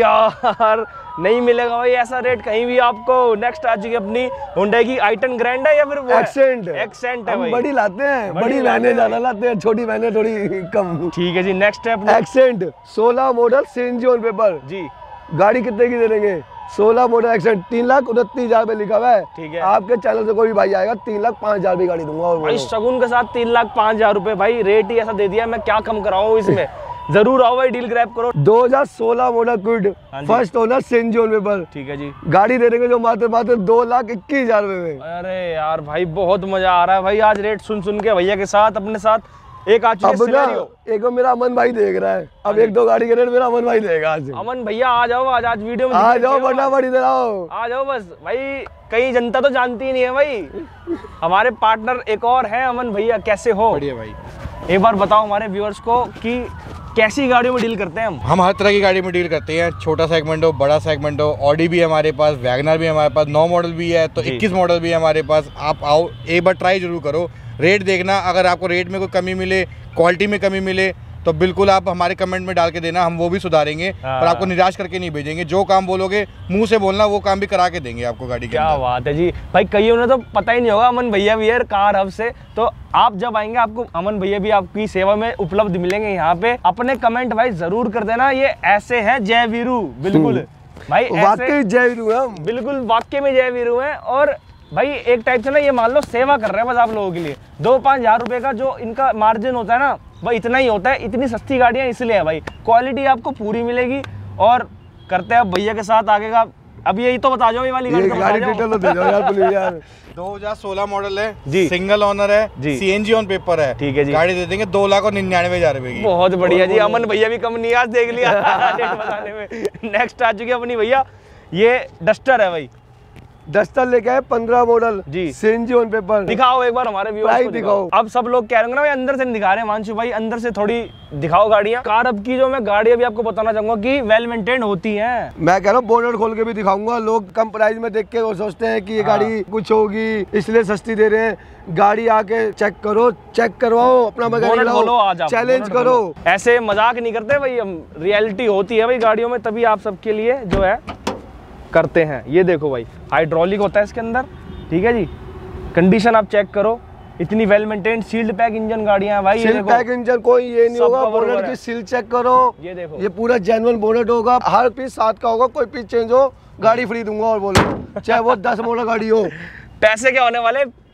यार नहीं मिलेगा भाई ऐसा रेट कहीं भी आपको। नेक्स्ट आ चुकी अपनी हुंडई की i10 ग्रैंड है या फिर वो एक्सेंट है भाई। बड़ी लाते हैं, बड़ी वैने ज्यादा लाते हैं, छोटी वैने थोड़ी कम। ठीक है जी। नेक्स्ट है Xcent 16 model CNG on paper जी। गाड़ी कितने की दे देंगे? 16 मॉडल एक्सेंट 3,29,000 पे लिखा हुआ है। ठीक है। आपके चैनल से कोई भी भाई आएगा 3,05,000 की गाड़ी दूंगा। और भाई शगुन के साथ 3,05,000 रुपए भाई, रेट ही ऐसा दे दिया, मैं क्या कम कराऊं इसमें। जरूर आओ भाई डील ग्रैब करो। 2016 model Kwid, first owner CNG on paper. ठीक है जी। गाड़ी दे देंगे जो मात्र 2,21,000 रुपए में। अरे यार भाई बहुत मजा आ रहा है भाई आज रेट सुन के भैया के साथ अपने साथ। एक आ चुकी है एक मेरा अमन भाई देख रहा है, अब 1-2 गाड़ी के रेट मेरा अमन भाई देगा आज। अमन भैया आ जाओ आज वीडियो में, आ जाओ फटाफट इधर आओ, आ जाओ बस भाई। कई जनता तो जानती ही नहीं है भाई, हमारे पार्टनर एक और हैं अमन भैया। कैसे हो? बढ़िया भाई। एक बार बताओ हमारे व्यूअर्स को कि कैसी गाड़ियों में डील करते हैं हम हर तरह की गाड़ी में डील करते हैं, छोटा सेगमेंट हो, बड़ा सेगमेंट हो। ऑडी भी है हमारे पास, वैगनर भी हमारे पास, 9 मॉडल भी है, तो 21 मॉडल भी है हमारे पास। आप आओ एक बार ट्राई जरूर करो, रेट देखना। अगर आपको रेट में कोई कमी मिले, क्वालिटी में कमी मिले, तो बिल्कुल आप हमारे कमेंट में डाल के देना, हम वो भी सुधारेंगे। पर आपको निराश करके नहीं भेजेंगे। जो काम बोलोगे मुंह से बोलना, वो काम भी करा के देंगे आपको गाड़ी के। क्या बात है जी भाई। कईयों ने तो पता ही नहीं होगा अमन भैया भी है कार हब से, तो आप जब आएंगे आपको अमन भैया भी आपकी सेवा में उपलब्ध मिलेंगे यहाँ पे। अपने कमेंट भाई जरूर कर देना, ये ऐसे है जय वीरू। बिल्कुल भाई वाकई जय वीरू है, बिल्कुल वाकई में जय वीरू है। और भाई एक टाइप से ना ये मान लो सेवा कर रहे हैं बस आप लोगों के लिए। 2-5 हज़ार रुपए का जो इनका मार्जिन होता है ना भाई, इतना ही होता है। इतनी सस्ती गाड़ियां इसलिए है भाई, क्वालिटी आपको पूरी मिलेगी। और करते हैं भैया के साथ आगे का। अब यही तो बता जाओ ये वाली गाड़ी डिटेल दे दो यार प्लीज यार। 2016 मॉडल है जी, सिंगल ओनर है जी, सीएनजी ऑन पेपर है। ठीक है जी। गाड़ी दे देंगे 2,99,000 रुपए की। बहुत बढ़िया जी। अमन भैया भी कम नहीं आज देख लिया रेट बताने में। नेक्स्ट आ चुकी है अपनी भैया, ये डस्टर है भाई। डस्टर लेके आए 15 मॉडल जी, सीएनजी ऑन पेपर। दिखाओ एक बार हमारे व्यूअर्स को दिखाओ। अब सब लोग कह रहे हैं ना भाई अंदर से नहीं दिखा रहे हैं, मानसू भाई अंदर से थोड़ी दिखाओ गाड़ियां। कार अब की जो मैं गाड़ी अभी आपको बताना चाहूंगा कि वेल मेंटेन होती हैं। मैं कह रहा हूँ बोनट खोल के भी दिखाऊंगा। लोग कम प्राइस में देख के वो सोचते हैं कि ये गाड़ी कुछ होगी इसलिए सस्ती दे रहे हैं। गाड़ी आके चेक करो, चेक करवाओ, अपना मैकेनिक चैलेंज करो। ऐसे मजाक नहीं करते भाई, हम रियलिटी होती है भाई गाड़ियों में, तभी आप सबके लिए जो है करते हैं। ये देखो भाई हाइड्रोलिक होता है इसके अंदर, ठीक है जी। कंडीशन आप चेक करो, इतनी well maintained sealed pack engine गाड़ियां हैं भाई। सील्ड पैक इंजन कोई ये नहीं होगा। बोनट की सील चेक करो, ये देखो, ये पूरा जेन्युइन बोनट होगा। हर पीस 7 का होगा, कोई पीस चेंज हो गाड़ी फ्री दूंगा। और बोलो चाहे वो 10 मॉडल गाड़ी हो। पैसे क्या होने वाले,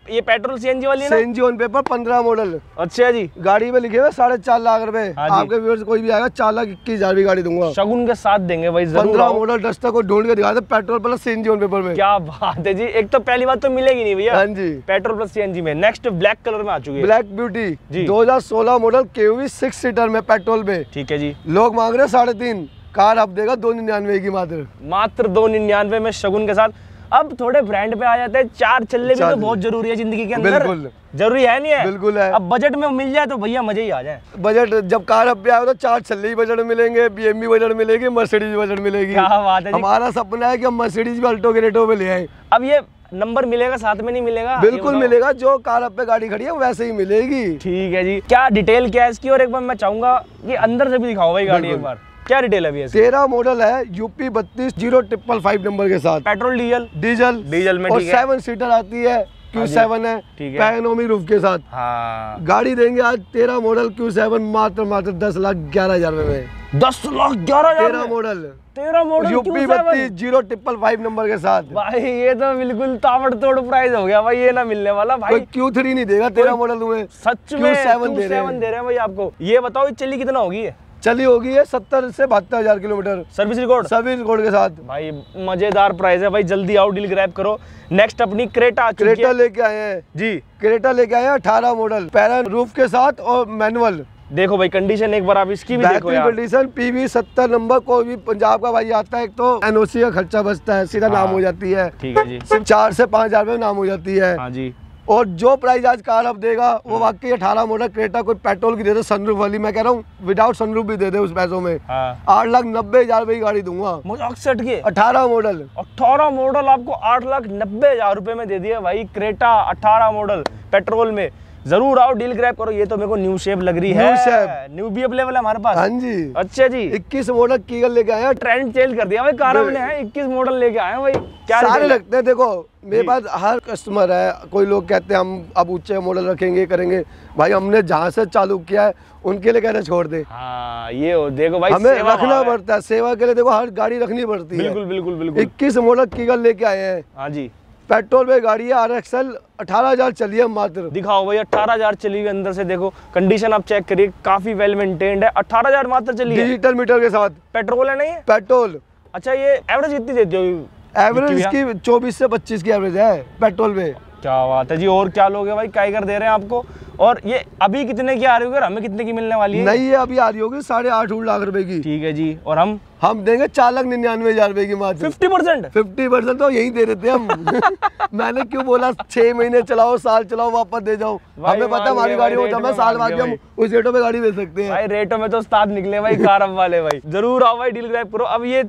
ये पेट्रोल सीएनजी वाली है ना? CNG on paper 15 model. अच्छा जी। गाड़ी में लिखे हुए 4.5 लाख रुपए। हाँ आपके व्यूअर्स कोई भी आएगा 4,21,000 की गाड़ी दूंगा। शगुन के साथ देंगे भाई, जरूर 15 आओ। मॉडल डस्टर को ढूंढ के दिखा दे petrol plus CNG on paper में। क्या बात है जी, एक तो पहली बात तो मिलेगी नहीं भैया। हाँ जी, पेट्रोल प्लस सीएनजी में। नेक्स्ट ब्लैक कलर में आ चुकी है ब्लैक ब्यूटी जी। 2016 मॉडल केवी 6 सीटर में पेट्रोल पे। ठीक है जी। लोग मांग रहे 3.5, कार अब देगा 299 की मात्र 299 में शगुन के साथ। अब थोड़े ब्रांड पे आ जाते हैं, 4 चलने भी तो बहुत जरूरी है जिंदगी के अंदर। बिल्कुल जरूरी है, नहीं है? बिल्कुल है। अब बजट में मिल जाए तो भैया मजे ही आ जाए। बजट जब कार अब पे आए तो 4 चलने ही बजट मिलेंगे, BMW बजट मिलेगी, मर्सिडीज बजट मिलेगी। क्या बात है जी। हमारा सपना है कि हम मर्सिडीज भी अल्टो के रेटों पे ले आए। अब ये नंबर मिलेगा साथ में, नहीं मिलेगा? बिल्कुल मिलेगा, जो कार अब पे गाड़ी खड़ी है वैसे ही मिलेगी। ठीक है जी। क्या डिटेल क्या है इसकी, और एक बार मैं चाहूंगा कि अंदर से भी दिखाओ भाई गाड़ी एक बार, क्या डिटेल है भैया? 13 मॉडल है, यूपी 32 0555 नंबर के साथ। पेट्रोल डीजल में और ठीक है। 7 सीटर आती है, Q7 है, ठीक है। पैनोमी रूफ के साथ। हाँ। गाड़ी देंगे आज 13 मॉडल Q7 मात्र 10,11,000 में। 10,11,000। 13 मॉडल 13 मॉडल यूपी 32 0555 नंबर के साथ। भाई ये तो बिल्कुल ताबड़तोड़ प्राइस हो गया भाई, ये ना मिलने वाला भाई। कोई Q3 नहीं देगा 13 मॉडल तुम्हें, सच में Q7 दे रहे दे रहे हैं भाई आपको। ये बताओ ये चली कितना होगी? ये चली होगी है 70 से 72,000 kilometre service record. Service record के साथ। भाई मजेदार प्राइस है भाई, जल्दी आओ डील ग्रैब करो। नेक्स्ट अपनी क्रेटा आ चुकी है। क्रेटा लेके आए हैं जी। क्रेटा लेके आए हैं 18 मॉडल, पैरन रूफ के साथ और मैनुअल। देखो भाई कंडीशन एक बार आप इसकी भी देखो यार। कंडीशन PV 70 नंबर, कोई भी पंजाब का भाई आता है, एक तो NOC का खर्चा बचता है, सीधा नाम हो जाती है। ठीक है जी। सिर्फ 4 से 5,000 रुपये नाम हो जाती है। हाँ जी। और जो प्राइस आज कार अब देगा वो वाकई 18 मॉडल क्रेटा कोई पेट्रोल की दे दे, सनरूफ वाली, मैं कह रहा हूँ विदाउट सनरूफ भी दे दे उस पैसों में। 8,90,000 रुपए की गाड़ी दूंगा। मजाक सेट की 18 मॉडल 18 मॉडल आपको 8,90,000 रुपए में दे दिया भाई। क्रेटा 18 मॉडल पेट्रोल में, जरूर आओ डील ग्रैब करो। ये तो मेरे को न्यू शेप लग रही है, न्यू भी अवेलेबल है हमारे पास। हाँ जी। अच्छा जी। 21 मॉडल कीगल लेके आए हैं। ट्रेंड चेंज कर दिया भाई, कार हमने है 21 मॉडल लेके आए हैं भाई। क्या सारे लगते हैं, देखो मेरे पास हर कस्टमर है। कोई लोग कहते हैं हम अब ऊंचे मॉडल रखेंगे करेंगे, भाई हमने जहाँ से चालू किया है उनके लिए कहना छोड़ दे। हाँ ये हो, देखो भाई हमें रखना पड़ता है, सेवा के लिए देखो हर गाड़ी रखनी पड़ती है। बिल्कुल बिल्कुल बिल्कुल। 21 मॉडल कीगल लेके आए हैं। हाँ जी। पेट्रोल पे गाड़ी है, RXL 18,000 चली है मात्र। दिखाओ भाई 18,000 चली हुई, अंदर से देखो कंडीशन आप चेक करिए, काफी वेल मेंटेन्ड है। 18,000 मात्र चली है, डिजिटल मीटर के साथ। पेट्रोल है नहीं है? पेट्रोल। अच्छा ये एवरेज कितनी देती हो? एवरेज की 24 से 25 की एवरेज है पेट्रोल पे। क्या बात है जी। और क्या लोगे भाई, काइगर दे रहे हैं आपको। और ये अभी कितने की आ रही होगी, हमें कितने की मिलने वाली है? नहीं ये अभी आ रही होगी 8.5 लाख रुपए की। ठीक है जी। और हम देंगे 4,99,000 रुपए की मात्र। 50%? 50% तो यही दे देते हम। मैंने क्यों बोला 6 महीने चलाओ, साल चलाओ, वापस दे जाओ। हमें पता हमारी गाड़ी हो जाए, साल बाद भी हम उस रेटों पे गाड़ी बेच सकते हैं। भाई रेटों में तो उस्ताद निकले भाई कार वाले भाई। जरूर आओ भाई डील ग्रैब करो।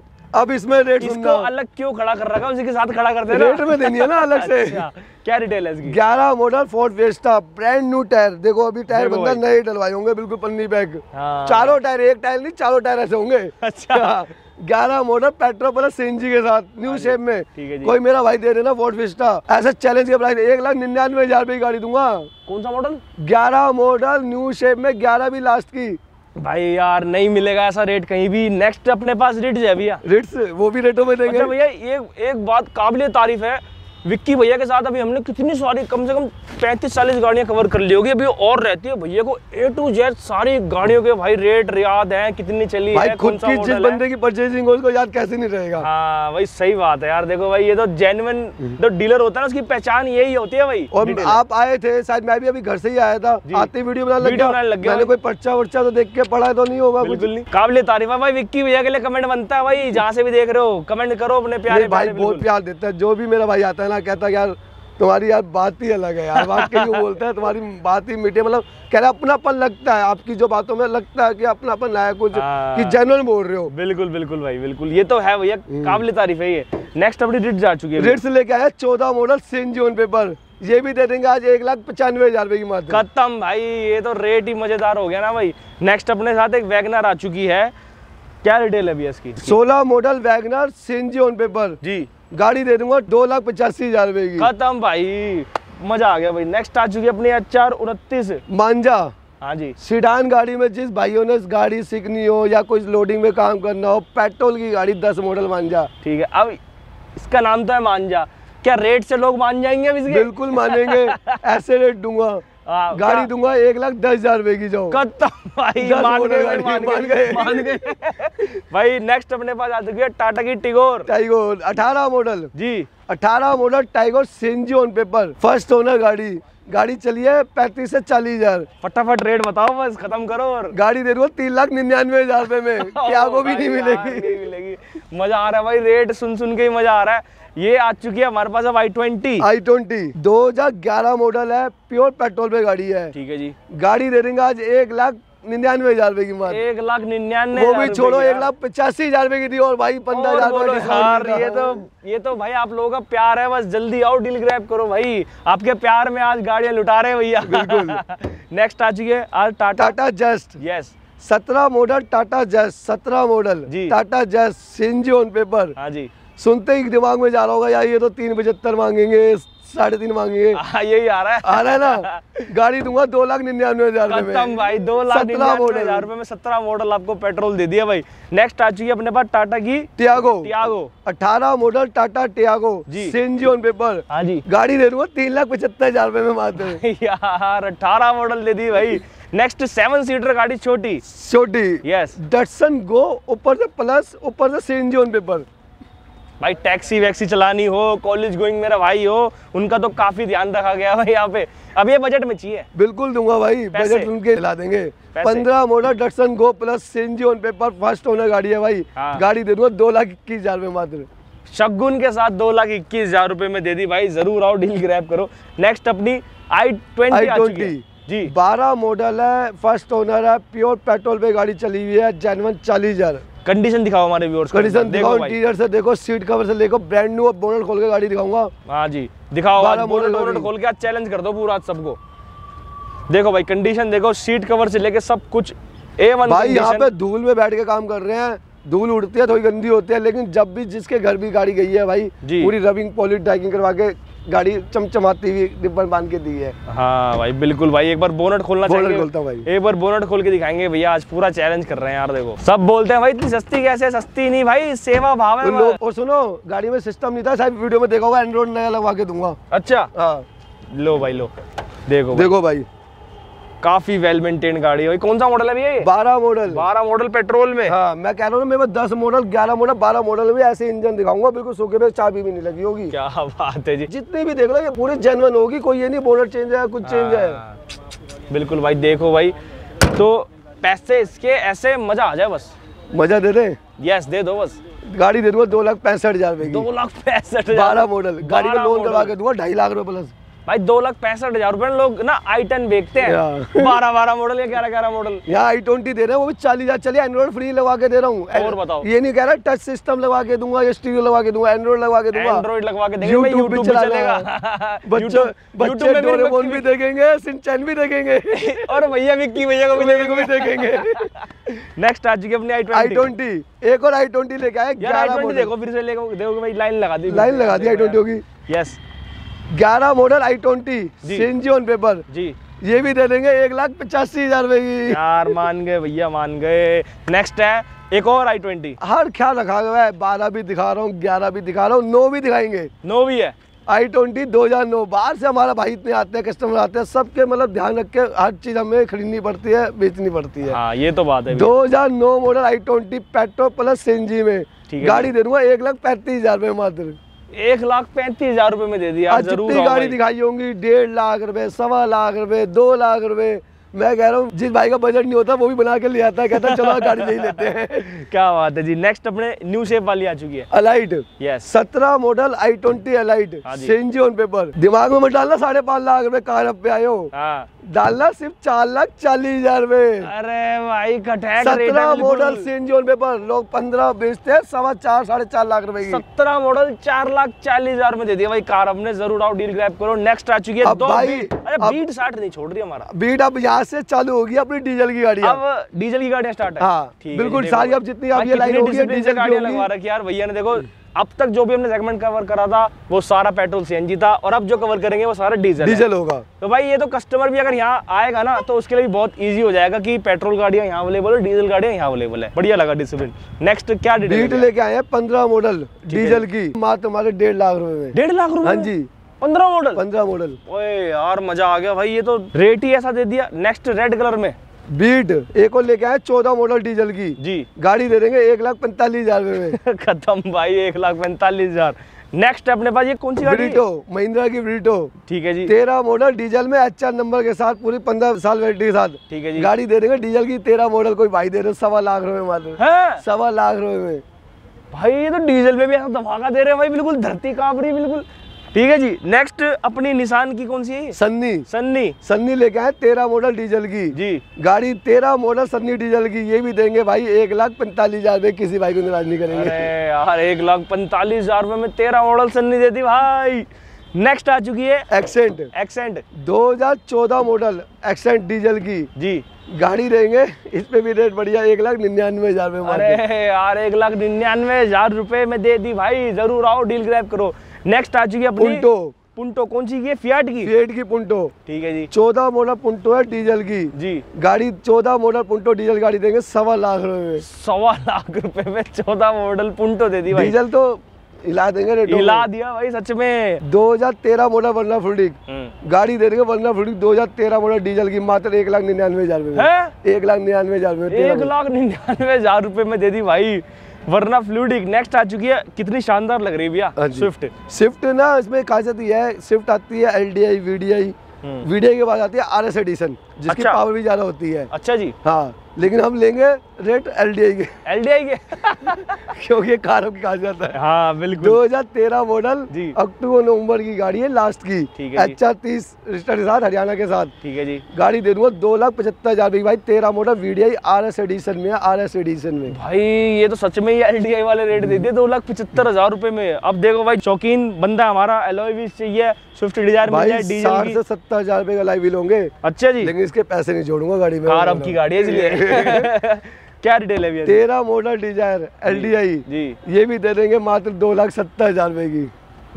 अब इसमें रेट इसको अलग क्यों खड़ा कर रखा है, उसी के साथ खड़ा कर देना। रेट में देनी है ना अलग से। अच्छा, क्या रिटेल है इसकी? 11 model Ford Fiesta, brand new tyre. देखो अभी टायर बंदा नए डलवाए होंगे, बिल्कुल पन्नी बैग। हाँ। चारों टायर, एक टायर नहीं चारों टायर ऐसे होंगे। अच्छा। 11 मॉडल पेट्रोल प्लस CNG के साथ न्यू शेप में। ठीक है जी। कोई मेरा भाई दे देना फोर्ड फिएस्टा, ऐसा चैलेंज के प्राइस 1,99,000 रुपए की गाड़ी दूंगा। कौन सा मॉडल? 11 मॉडल न्यू शेप में, 11 भी लास्ट की। भाई यार नहीं मिलेगा ऐसा रेट कहीं भी। नेक्स्ट अपने पास रिट्ज है भैया। रिट्स वो भी रेटों में देंगे। अच्छा भैया एक बात काबिले तारीफ है, विक्की भैया के साथ अभी हमने कितनी सारी, कम से कम 35-40 गाड़ियां कवर कर ली होगी। अभी और रहती है भैया को A to Z सारी गाड़ियों के भाई रेट याद है, कितनी चली भाई है, खुद कौन सा की जिस मॉडल है। बंदे की परचेजिंग हो उसको याद कैसे नहीं रहेगा। हाँ भाई सही बात है यार। देखो भाई ये तो जेन्युइन जो डीलर होता है ना, उसकी पहचान यही होती है भाई। और आप आए थे शायद, मैं भी अभी घर से ही आया था, आते वीडियो बनाने लग गया। मैंने कोई पर्चा वर्चा तो देख के पढ़ा तो नहीं होगा। बिल्कुल नहीं। काबिले तारीफ है भाई, विक्की भैया के लिए कमेंट बनता है भाई। जहाँ से भी देख रहे हो कमेंट करो अपने प्यारे भाई। बहुत प्यार देता है, जो भी मेरा भाई आता है ना कहता है यार तुम्हारी यार बात ही अलग है यार। बात क्यों बोलता है, तुम्हारी बात ही मीठे, मतलब कह रहा अपनापन लगता है आपकी जो बातों में, लगता है कि अपनापन आया कुछ, कि जेन्युइन बोल रहे हो। बिल्कुल बिल्कुल भाई बिल्कुल, ये तो है भैया, काबिले तारीफ है ये। नेक्स्ट अपनी रिट्ज आ चुकी है। रिट्ज लेके आया 14 मॉडल CNG ऑन पेपर, ये भी दे देंगे आज 1,95,000 रुपए की मात्र। खत्म भाई, ये तो रेट ही मजेदार हो गया ना भाई। नेक्स्ट अपने साथ एक वैगनर आ चुकी है, क्या रिटेल है भैया इसकी? 16 model WagonR CNG on paper जी, गाड़ी दे दूंगा 2,85,000 रुपए की। खत्म भाई, मजा आ गया भाई। नेक्स्ट आ चुकी है अपनी HR 29 मांझा। हाँ जी। सीडान गाड़ी में जिस भाइयों ने गाड़ी सीखनी हो या कुछ लोडिंग में काम करना हो, पेट्रोल की गाड़ी 10 मॉडल मांझा। ठीक है, अब इसका नाम तो है मांझा, क्या रेट से लोग मान जाएंगे अब इसके? बिल्कुल मानेंगे, ऐसे रेट दूंगा, गाड़ी दूंगा 1,10,000 रुपए की। जाओ खत्म भाई, मान गए भाई। नेक्स्ट अपने पास आ चुकी है टाटा की टिगोर। 18 मॉडल जी, 18 model Tigor CNG on paper, first owner गाड़ी चली है 35 से 40,000। फटाफट रेट बताओ, बस खत्म करो। और गाड़ी दे रहा हूँ 3,99,000 रुपए में, त्यागो भी नहीं मिलेगी। मजा आ रहा है भाई, रेट सुन के ही मजा आ रहा है। ये आ चुकी है हमारे पास अब i20 2011 मॉडल है, प्योर पेट्रोल पे गाड़ी है। ठीक है जी, गाड़ी दे देंगे आज 1,99,000 रुपए की मात्र। 1,99,000 वो भी छोड़ो, 1,85,000 रुपए की थी और भाई 15,000। ये तो भाई आप लोगों का प्यार है, बस जल्दी आओ, डील ग्रैब करो भाई। आपके प्यार में आज गाड़ियां लुटा रहे हैं भैया। बिल्कुल। नेक्स्ट आ चुकी है आज Tata Zest. Yes, 17 model Tata Zest, 17 model Tata Zest CNG on paper. हाँ जी, सुनते ही दिमाग में जा रहा होगा यार ये तो 3,75 मांगेंगे, 3.5 मांगेंगे। यही आ रहा है ना। गाड़ी दूंगा 2,99,000 रुपए में भाई, 2,99,000 रुपए में 17 मॉडल आपको पेट्रोल दे दिया भाई। नेक्स्ट आ चुकी है अपने पास टाटा की Tiago 18 model Tata Tiago CNG on paper. हाँ जी, गाड़ी दे दूंगा 3,75,000 रुपए में मात्र। यार 18 मॉडल दे दी भाई। नेक्स्ट 7 सीटर गाड़ी छोटी। यस, डटसन गो, ऊपर से प्लस, ऊपर से सीएनजी ऑन पेपर। भाई टैक्सी वैक्सी चलानी हो, कॉलेज गोइंग मेरा भाई हो, उनका तो काफी ध्यान रखा गया भाई यहाँ पे। अब ये बजट में चाहिए? बिल्कुल दूंगा भाई, बजट उनके ला देंगे। 15 model Datsun Go plus CNG on paper, first owner गाड़ी है भाई। गाड़ी दे दूंगा 2,21,000 रुपए मात्र। शगुन के साथ 2,21,000 रुपए में दे दी भाई, जरूर आओ, डील ग्रैब करो। नेक्स्ट अपनी i20 जी, 12 मॉडल है, फर्स्ट ओनर है, प्योर पेट्रोल पे गाड़ी चली हुई है, जेन्युइन 40,000। कंडीशन दिखाओ हमारे व्यूअर्स को। कंडीशन दिखाओ, इंटीरियर से देखो, सीट कवर से देखो, ब्रांड न्यू। बोनट खोल के गाड़ी दिखाऊंगा। हाँ जी, दिखाओ, बोनट खोल के आज चैलेंज कर दो पूरा आज सबको। देखो भाई, कंडीशन देखो, सीट कवर से लेके सब कुछ A1 भाई। यहाँ पे धूल में बैठ के काम कर रहे हैं, धूल उड़ती है, थोड़ी गंदी होती है, लेकिन जब भी जिसके घर भी गाड़ी गई है भाई, पूरी रबिंग पॉलिश डाइकिंग करवा के गाड़ी चमचमाती हुई रिबन बांध के दी है। हाँ भाई, बिल्कुल भाई, एक बार बोनट खोलना चाहिए। खोलता भाई, एक बार बोनट खोल के दिखाएंगे भैया, आज पूरा चैलेंज कर रहे हैं यार। देखो सब बोलते हैं भाई इतनी सस्ती कैसे, सस्ती नहीं भाई, सेवा भाव है। और सुनो, गाड़ी में सिस्टम नहीं था, शायद वीडियो में देखा होगा, एंड्रॉइड नया लगवा के दूंगा। अच्छा, हाँ, लो भाई लो, देखो भाई, काफी वेल मेंटेन गाड़ी है। कौन सा मॉडल है ये? 12 मॉडल पेट्रोल में। हाँ, मैं कह रहा हूँ मेरे पास 10 मॉडल, 11 मॉडल, 12 मॉडल भी ऐसे इंजन दिखाऊंगा, बिल्कुल सूखे पे चाबी भी नहीं लगी होगी। क्या बात है जी, जितनी भी देख लो ये पूरी जेन्युइन होगी, कोई ये नहीं बोनट चेंज है, कुछ चेंज है। बिल्कुल भाई, देखो भाई, तो पैसे इसके ऐसे मजा आ जाए, बस मजा दे दे। यस, दे दो बस। गाड़ी दे दूंगा 2,65,000 रुपए की। 2,65,000, 12 मॉडल। गाड़ी का लोन करवा के दूंगा 2.5 लाख रुपए प्लस। भाई 2,65,000 रुपए लोग ना i10 बेचते हैं। 12 मॉडल या 11 मॉडल। यहाँ i20 दे रहे हैं, वो भी 40,000 चलिए, एंड्रॉइड फ्री लगवा के दे रहा हूँ। और बताओ, ये नहीं कह रहा टच सिस्टम लगवा के दूंगा या स्टीरियो लगवा के दूंगा, एंड्रॉइड लगवा के दूंगा। एंड्रॉइड लगवा के देंगे, यूट्यूब भी चलेगा। बच्चे डोरेमोन भी देखेंगे, शिनचैन भी देखेंगे, और भैया विक्की भैया को भी देखेंगे। नेक्स्ट आ चुकी अपनी i20। एक और i20 लेके आए, 11 मॉडल। देखो फिर से देखो भाई, लाइन लगा दी i20 होगी। Yes, 11 model i20 CNG on paper जी, ये भी दे देंगे 1,85,000 रुपए की। यार मान गए भैया, मान गए। नेक्स्ट है एक और i20। हर ख्याल रखा हुआ है, 12 भी दिखा रहा हूँ, 11 भी दिखा रहा हूँ, 9 भी दिखाएंगे। 9 भी है। i20 2009। बाहर से हमारा भाई इतने आते हैं, कस्टमर आते हैं, सबके मतलब ध्यान रख के हर चीज हमें खरीदनी पड़ती है, बेचनी पड़ती है। हाँ, ये तो बात है। 2009 model i20 petrol plus CNG में गाड़ी दे दूंगा 1,35,000 रुपए मात्र। 1,35,000 रुपए में दे दिया। जितनी गाड़ी दिखाई होंगी 1.5 लाख रुपए, 1.25 लाख रुपए, 2 लाख रुपए। मैं कह रहा हूँ जिस भाई का बजट नहीं होता वो भी बना के ले आता है, कहता है चलो गाड़ी ले ही लेते हैं। क्या बात है जी। नेक्स्ट अपने न्यू शेप वाली आ चुकी है, Elite. Yes, 17 model i20 Elite CNG on paper. दिमाग में मत डालना 5.5 लाख रुपए कार अब पे आए हो, डालना सिर्फ 4,40,000 रुपए। अरे भाई कटैक। 17 मॉडल सीएनजी ऑन पेपर, लोग 15 बेचते हैं, 4.25 4.5 लाख रुपए की। 17 मॉडल 4,40,000 में दे दिया भाई कार अपने, जरूर आओ, डील ग्रैब करो। नेक्स्ट आ चुकी है बीट 60 नहीं छोड़ रही हमारा। बीट अब यहाँ से चालू होगी अपनी डीजल की गाड़ी, अब डीजल की गाड़ियां स्टार्ट है। हाँ बिल्कुल सारी, अब जितनी अब ये लाइन होगी डीजल गाड़ियां लगवा रखी यार भैया ने। देखो अब तक जो भी हमने सेगमेंट कवर करा था वो सारा पेट्रोल सीएनजी था, और अब जो कवर करेंगे वो सारा डीजल होगा। तो भाई ये तो कस्टमर भी अगर यहाँ आएगा ना तो उसके लिए भी बहुत इजी हो जाएगा कि पेट्रोल गाड़ियाँ यहाँ अवेलेबल है, डीजल गाड़ियाँ यहाँ अवेलेबल है। बढ़िया लगा डिसिप्लिन। नेक्स्ट क्या बीट लेके आए हैं 15 मॉडल डीजल की, मात्र हमारे 1.5 लाख रुपए में। 1.5 लाख रुपए? हाँ जी, 15 मॉडल। 15 मॉडल। ओए यार मजा आ गया भाई, ये तो रेट ही ऐसा दे दिया। नेक्स्ट रेड कलर में बीट एक और लेके आए 14 मॉडल डीजल की जी, गाड़ी दे देंगे 1,45,000 में। खत्म भाई, 1,45,000। नेक्स्ट अपने पास ये कौन सी गाड़ी? ब्रीटो, महिंद्रा की ब्रीटो। ठीक है जी। 13 मॉडल डीजल में HR नंबर के साथ, पूरी 15 साल वैलिडिटी के साथ। ठीक है जी। गाड़ी दे देंगे डीजल की 13 मॉडल, कोई भाई दे रहे 1.25 लाख रुपए मात्र। 1.25 लाख रुपए में भाई, ये तो डीजल में भी ऐसा धमाका दे रहे हैं भाई, बिल्कुल धरती कांप रही है बिल्कुल। ठीक है जी। नेक्स्ट अपनी निसान की कौन सी है? सन्नी लेके आए 13 मॉडल डीजल की जी, गाड़ी। 13 मॉडल सन्नी डीजल की, ये भी देंगे भाई 1,45,000 में, किसी भाई को निराश नहीं करेंगे। अरे यार 1,45,000 रुपए में 13 मॉडल सन्नी देती भाई। नेक्स्ट आ चुकी है एक्सेंट 2014 मॉडल एक्सेंट डीजल की जी, गाड़ी देंगे, इस पे भी रेट बढ़िया 1,99,000 में। अरे यार 1,99,000 रुपए में दे दी भाई, जरूर आओ डील ग्रैब करो। नेक्स्ट आ चुकी है अपनी पुंटो। कौन सी की है? फिएट की पुंटो। ठीक है जी। 14 मॉडल पुंटो है डीजल की जी, गाड़ी। 14 मॉडल पुंटो डीजल गाड़ी देंगे 1.25 लाख रुपए में। 1.25 लाख रुपए में 14 मॉडल पुंटो दे दी भाई। डीजल तो हिला देंगे, रेट हिला दिया भाई सच में। 2013 मॉडल वर्ना फ्लूडिक गाड़ी दे देंगे, वर्ना फ्लूडिक 2013 मॉडल डीजल की, मात्र 1,99,000 में। 1,99,000 में। 1,99,000 रुपए में दे दी भाई, वरना फ्लूडिक। नेक्स्ट आ चुकी है, कितनी शानदार लग रही है भैया, स्विफ्ट ना। इसमें खासियत ये है, स्विफ्ट आती है LDI VDI, VDI के बाद आती है RS एडिशन, जिसकी पावर भी ज्यादा होती है। अच्छा जी। हाँ, लेकिन हम लेंगे रेट LDI के क्योंकि कार की कहा जाता है। हाँ बिल्कुल। 2013 मॉडल अक्टूबर नवंबर की गाड़ी है, लास्ट की। HR 30 रजिस्टर के साथ, हरियाणा के साथ। ठीक है जी। गाड़ी दे दूंगा 2,75,000 भाई। 13 मॉडल VDI RS एडिशन में, RS एडिशन में भाई। ये तो सच में ही LDI वाले रेट दे दिए 2,75,000 रुपए में। अब देखो भाई, शौकीन बंदा हमारा, एलॉय व्हील्स चाहिए, स्विफ्ट डिजायर में डीजल की 60 से 70,000 रुपए का एलॉय व्हील होंगे। अच्छा जी। लेकिन इसके पैसे नहीं जोड़ूंगा गाड़ी में, कार अब की गाड़ी है इसलिए। क्या डिटेल है भैया? 13 मॉडल डिजायर LDI जी, ये भी दे देंगे मात्र 2,70,000 रुपए की।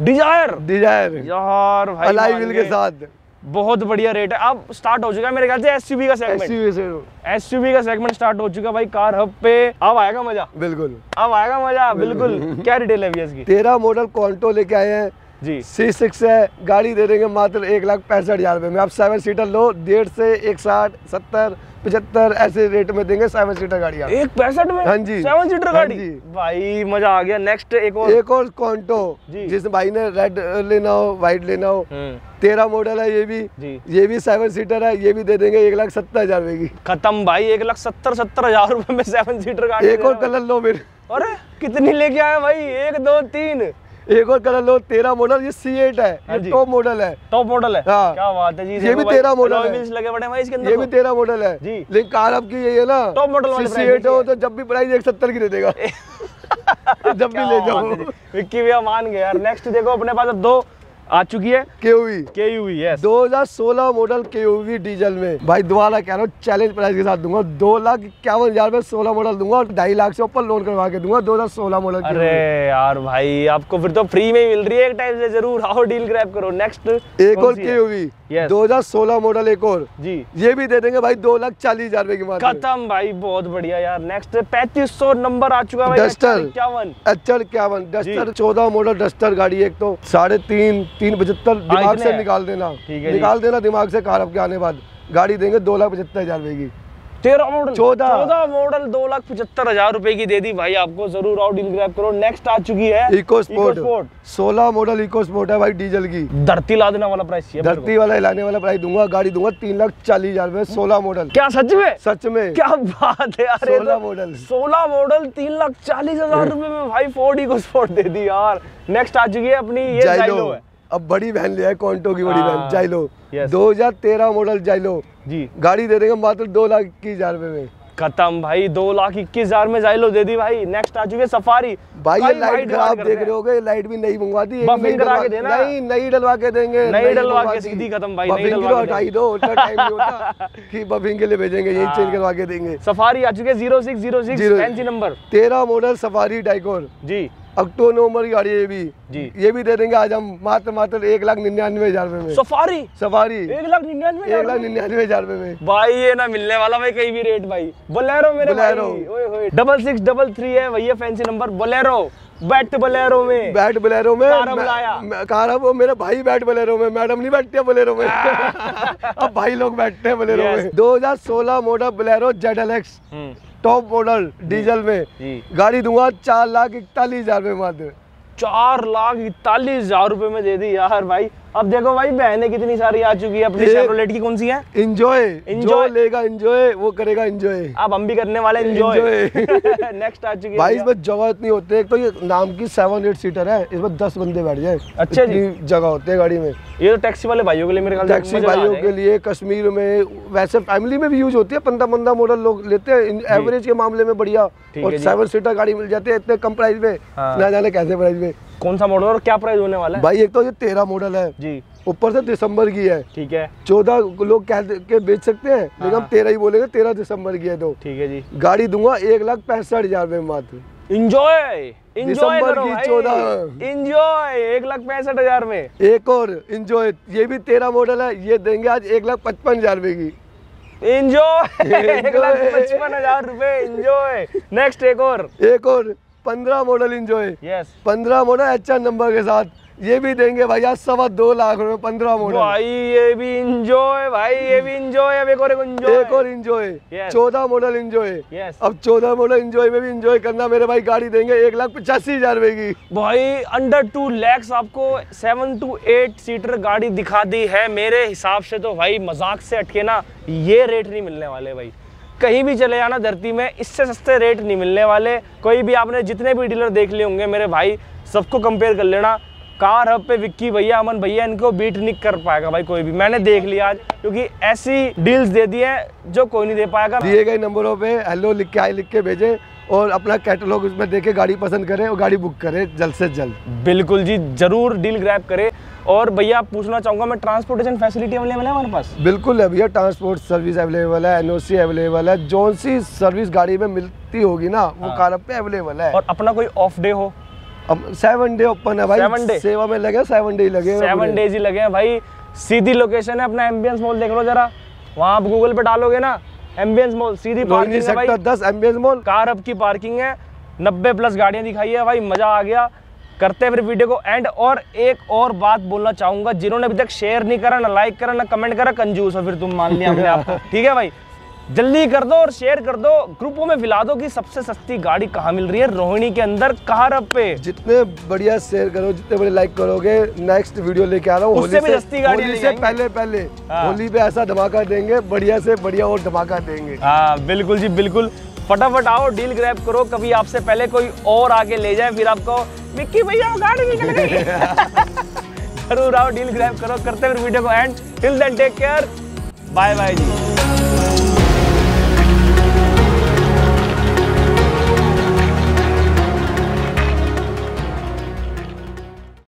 डिजायर यार भाई, एलॉय व्हील के साथ बहुत बढ़िया रेट है। अब स्टार्ट हो चुका है मेरे ख्याल से SUV का सेगमेंट। SUV का सेगमेंट स्टार्ट हो चुका है भाई कार हब पे। अब आएगा मजा, बिल्कुल अब आएगा मजा, बिल्कुल। क्या डिटेल है भैया इसकी? 13 मॉडल कॉन्टो लेके आए हैं जी, C6 है। गाड़ी दे देंगे मात्र 1,65,000 रुपए में। आप 7 सीटर लो, 1.5 से 1,60, 70, 75 ऐसे रेट में देंगे 7 सीटर गाड़ी। 1,65 में? हाँ जी, 7 सीटर गाड़ी भाई, मजा आ गया। नेक्स्ट एक और कॉन्टो, जिस भाई ने रेड लेना हो, व्हाइट लेना हो, 13 मॉडल है ये भी 7 सीटर है, ये भी दे देंगे 1,70,000 रुपए की। खत्म भाई, 1,70,000 रुपए में 7 सीटर गाड़ी। एक और कलर लो फिर। अरे कितनी लेके आए भाई? 1 2 3 एक और कलर लो। 13 मॉडल, ये C8 है, ये टॉप मॉडल है। हाँ। क्या बात है जी। ये भी 13 मॉडल है, लगे बड़े भाई इसके अंदर। ये भी 13 मॉडल है जी। लेकिन कार आपकी यही है ना, टॉप मॉडल C8 हो तो जब भी प्राइस 1,70 की दे देगा। जब भी ले जाओ। विक्की भैया मान गए यार। नेक्स्ट देखो अपने पास अब 2 आ चुकी है, KUV yes. 2016 model KUV diesel में भाई, दोबारा कह रहा हूँ, चैलेंज प्राइस के साथ दूंगा। 2,51,000 में 16 मॉडल दूंगा, और 2.5 लाख से ऊपर लोन करवा के दूंगा 2016 मॉडल। अरे यार भाई, आपको फिर तो फ्री में मिल रही है एक टाइप से, जरूर आओ डील ग्रैब करो। नेक्स्ट एक और KUV 2016 मॉडल, एक और जी, ये भी दे देंगे भाई 2,40,000 रुपए की मात्र। खत्म भाई, बहुत बढ़िया यार। नेक्स्ट 3500 नंबर आ चुका है डस्टर 51 डस्टर 14 मॉडल डस्टर गाड़ी। एक तो 3.75 दिमाग से निकाल देना दिमाग से, कार आपके आने बाद गाड़ी देंगे 2,75,000 रुपए की। 13 मॉडल 14 मॉडल 2,75,000 रुपए की दे दी भाई आपको, जरूर आओ डील ग्रैब करो। नेक्स्ट आ चुकी है EcoSport 16 model EcoSport है भाई, डीजल की। धरती ला देने वाला प्राइस है, धरती वाला हिलाने वाला प्राइस दूंगा। गाड़ी दूंगा 3,40,000 रुपए, 16 मॉडल। क्या सच में? सच में, क्या बात है यार। 16 मॉडल 3,40,000 रुपए में भाई फोर्ड इको स्पोर्ट दे दी यार। नेक्स्ट आ चुकी है अपनी ये जाइलो है। अब बड़ी वैन लिया है, कॉन्टो की बड़ी वैन जाइलो। 2013 मॉडल जाइलो जी, गाड़ी दे देंगे मात्र 2,21,000 रुपए में। खत्म भाई, 2,21,000 में जाइलो दे दी भाई। नेक्स्ट आ चुकी है सफारी भाई। ये लाइट खराब देख रहे होगे, लाइट भी नई मंगवा दी, नई डलवा के देंगे, नई डलवा के सीधी खत्म भाई। हटाई दो, उतना टाइम नहीं होता कि बफिंग के लिए भेजेंगे, यही चेंज करवा के देंगे। सफारी आ चुकी है 0606 fancy number, 13 model Safari Dicor जी। अक्टोनोमर की गाड़ी है ये भी जी। ये भी दे देंगे आज हम मात्र 1,99,000 रुपए में। सफारी सफारी 1,99,000 रुपए में भाई, ये ना मिलने वाला भाई कहीं भी रेट भाई। बोलेरो मेरे भाई, बोलेरो। ओए होए 6633 है भैया, फैंसी नंबर। बोलेरो, बैठ बोलेरो में, बैठ बोलेरो में कारब लाया। कारब, वो मेरे भाई बैठ बोलेरो में, मैडम नहीं बैठती है बोलेरो में। अब भाई लोग बैठते हैं बोलेरो में। 2016 model Bolero ZLX top model diesel में जी। गाड़ी दूंगा 4,41,000 रुपए मात्र। 4,41,000 रुपए में दे दी यार भाई। अब देखो भाई, बहनें कितनी सारी आ चुकी है। अपनी शेवरोलेट की कौन सी है? Enjoy, Enjoy। जो लेगा इंजॉय वो करेगा इंजॉय। अब हम भी करने वाले एंजॉय। नेक्स्ट आ चुकी है भाई इसमें जगह इतनी होती है, एक तो ये नाम की 7-8 सीटर है, इसमें 10 बंदे बैठ जाए। अच्छा जी। इतनी जगह होती है गाड़ी में। ये तो टैक्सी वाले भाइयों के लिए मेरे ख्याल से टैक्सी मजा आ भाइयों जाएगा। के लिए, कश्मीर में, वैसे फैमिली में भी यूज होती है। 15 मॉडल लोग लेते हैं एवरेज के मामले में बढ़िया। ठीक और है जी। 7 सीटर गाड़ी मिल जाती है इतने कम प्राइस में, हाँ। ना जाने कैसे प्राइस में। कौन सा मॉडल और क्या प्राइस होने वाला है? भाई एक तो ये 13 मॉडल है जी, ऊपर से दिसंबर की है। ठीक है 14 लोग कह के बेच सकते हैं, लेकिन हम हाँ। 13 ही बोलेंगे, 13 दिसंबर की है। तो ठीक है जी। गाड़ी दूंगा 1,65,000 रुपए मात्र। इंजॉय, इंजॉय दिसंबर करो की भाई। 14। इंजॉय 1,65,000 में। एक और इंजॉय, ये भी 13 मॉडल है, ये देंगे आज 1,55,000 रुपए की। इंजॉय 1,55,000 रुपए। इंजॉय। नेक्स्ट एक और 15 model Enjoy, yes 15 model HR number के साथ, ये भी देंगे भाई आज 2.25 लाख रुपए। 15 मॉडल भाई, ये भी इंजॉय भाई, ये भी इंजॉय। अब एक और इंजॉय, एक और Enjoy Yes। 14 model Enjoy. Yes अब 14 मॉडल इंजॉय में भी इंजॉय करना मेरे भाई, गाड़ी देंगे 1,85,000 रुपए की। भाई, अंडर 2 lakhs आपको 7 to 8 सीटर गाड़ी दिखा दी है। मेरे हिसाब से तो भाई मजाक से हटके ना ये रेट नहीं मिलने वाले भाई। कहीं भी चले जाना धरती में, इससे सस्ते रेट नहीं मिलने वाले। कोई भी, आपने जितने भी डीलर देख लिए होंगे मेरे भाई, सबको कंपेयर कर लेना। कार हब पे विक्की भैया, अमन भैया, इनको बीट नहीं कर पाएगा भाई कोई भी। मैंने देख लिया आज, क्योंकि ऐसी डील्स दे दी हैं जो कोई नहीं दे पाएगा। दिए गए नंबरों पे हेलो लिख के आई लिख के भेजें और अपना कैटलॉग उसमें देके गाड़ी पसंद करें और गाड़ी बुक करें जल्द से जल्द। बिल्कुल जी, जरूर डील ग्रैब करें। और भैया पूछना चाहूंगा मैं, ट्रांसपोर्टेशन फैसिलिटी अवेलेबल है हमारे पास? बिल्कुल है भैया, ट्रांसपोर्ट सर्विस अवेलेबल है, NOC अवेलेबल है। जोन सी सर्विस गाड़ी में मिलती होगी ना, वो हाँ। कार पे अवेलेबल है। और अपना कोई ऑफ डे हो? अब 7 डे ओपन है भाई। 7 डे सेवा में लगे 7 डे लगे 7 डेज ही लगे हैं भाई। सीधी लोकेशन है, अपना एम्बियंस मॉल देख लो जरा। वहाँ आप गूगल पे डालोगे ना एम्बियंस मॉल, सीधी पार्किंग है भाई। Sector 10 Ambience Mall. Car hub की पार्किंग है, 90+ गाड़ियां दिखाई है भाई। मजा आ गया। करते हैं फिर वीडियो को एंड। और एक और बात बोलना चाहूंगा, जिन्होंने अभी तक शेयर नहीं करा, ना लाइक करा, ना कमेंट करा, कंजूस हो फिर तुम, मान लिया हमने आपको। ठीक है भाई, जल्दी कर दो और शेयर कर दो, ग्रुपों में फैला दो कि सबसे सस्ती गाड़ी कहाँ मिल रही है रोहिणी के अंदर, कार हब पे। जितने बढ़िया शेयर करो, जितने बड़े लाइक करोगे, नेक्स्ट वीडियो लेके आ रहा हूँ उससे भी सस्ती गाड़ी होली लेके से आएंगे। पहले हाँ। होली पे ऐसा धमाका देंगे, बढ़िया से बढ़िया और धमाका देंगे। हाँ बिल्कुल जी बिल्कुल। फटाफट आओ, डील ग्रैब करो। कभी आपसे पहले कोई और आके ले जाए, फिर आपको विक्की भैया वो गाड़ी निकल गई। जरूर आओ, डील ग्रैब करो। करते हैं फिर वीडियो को end. Till then take care, bye bye जी।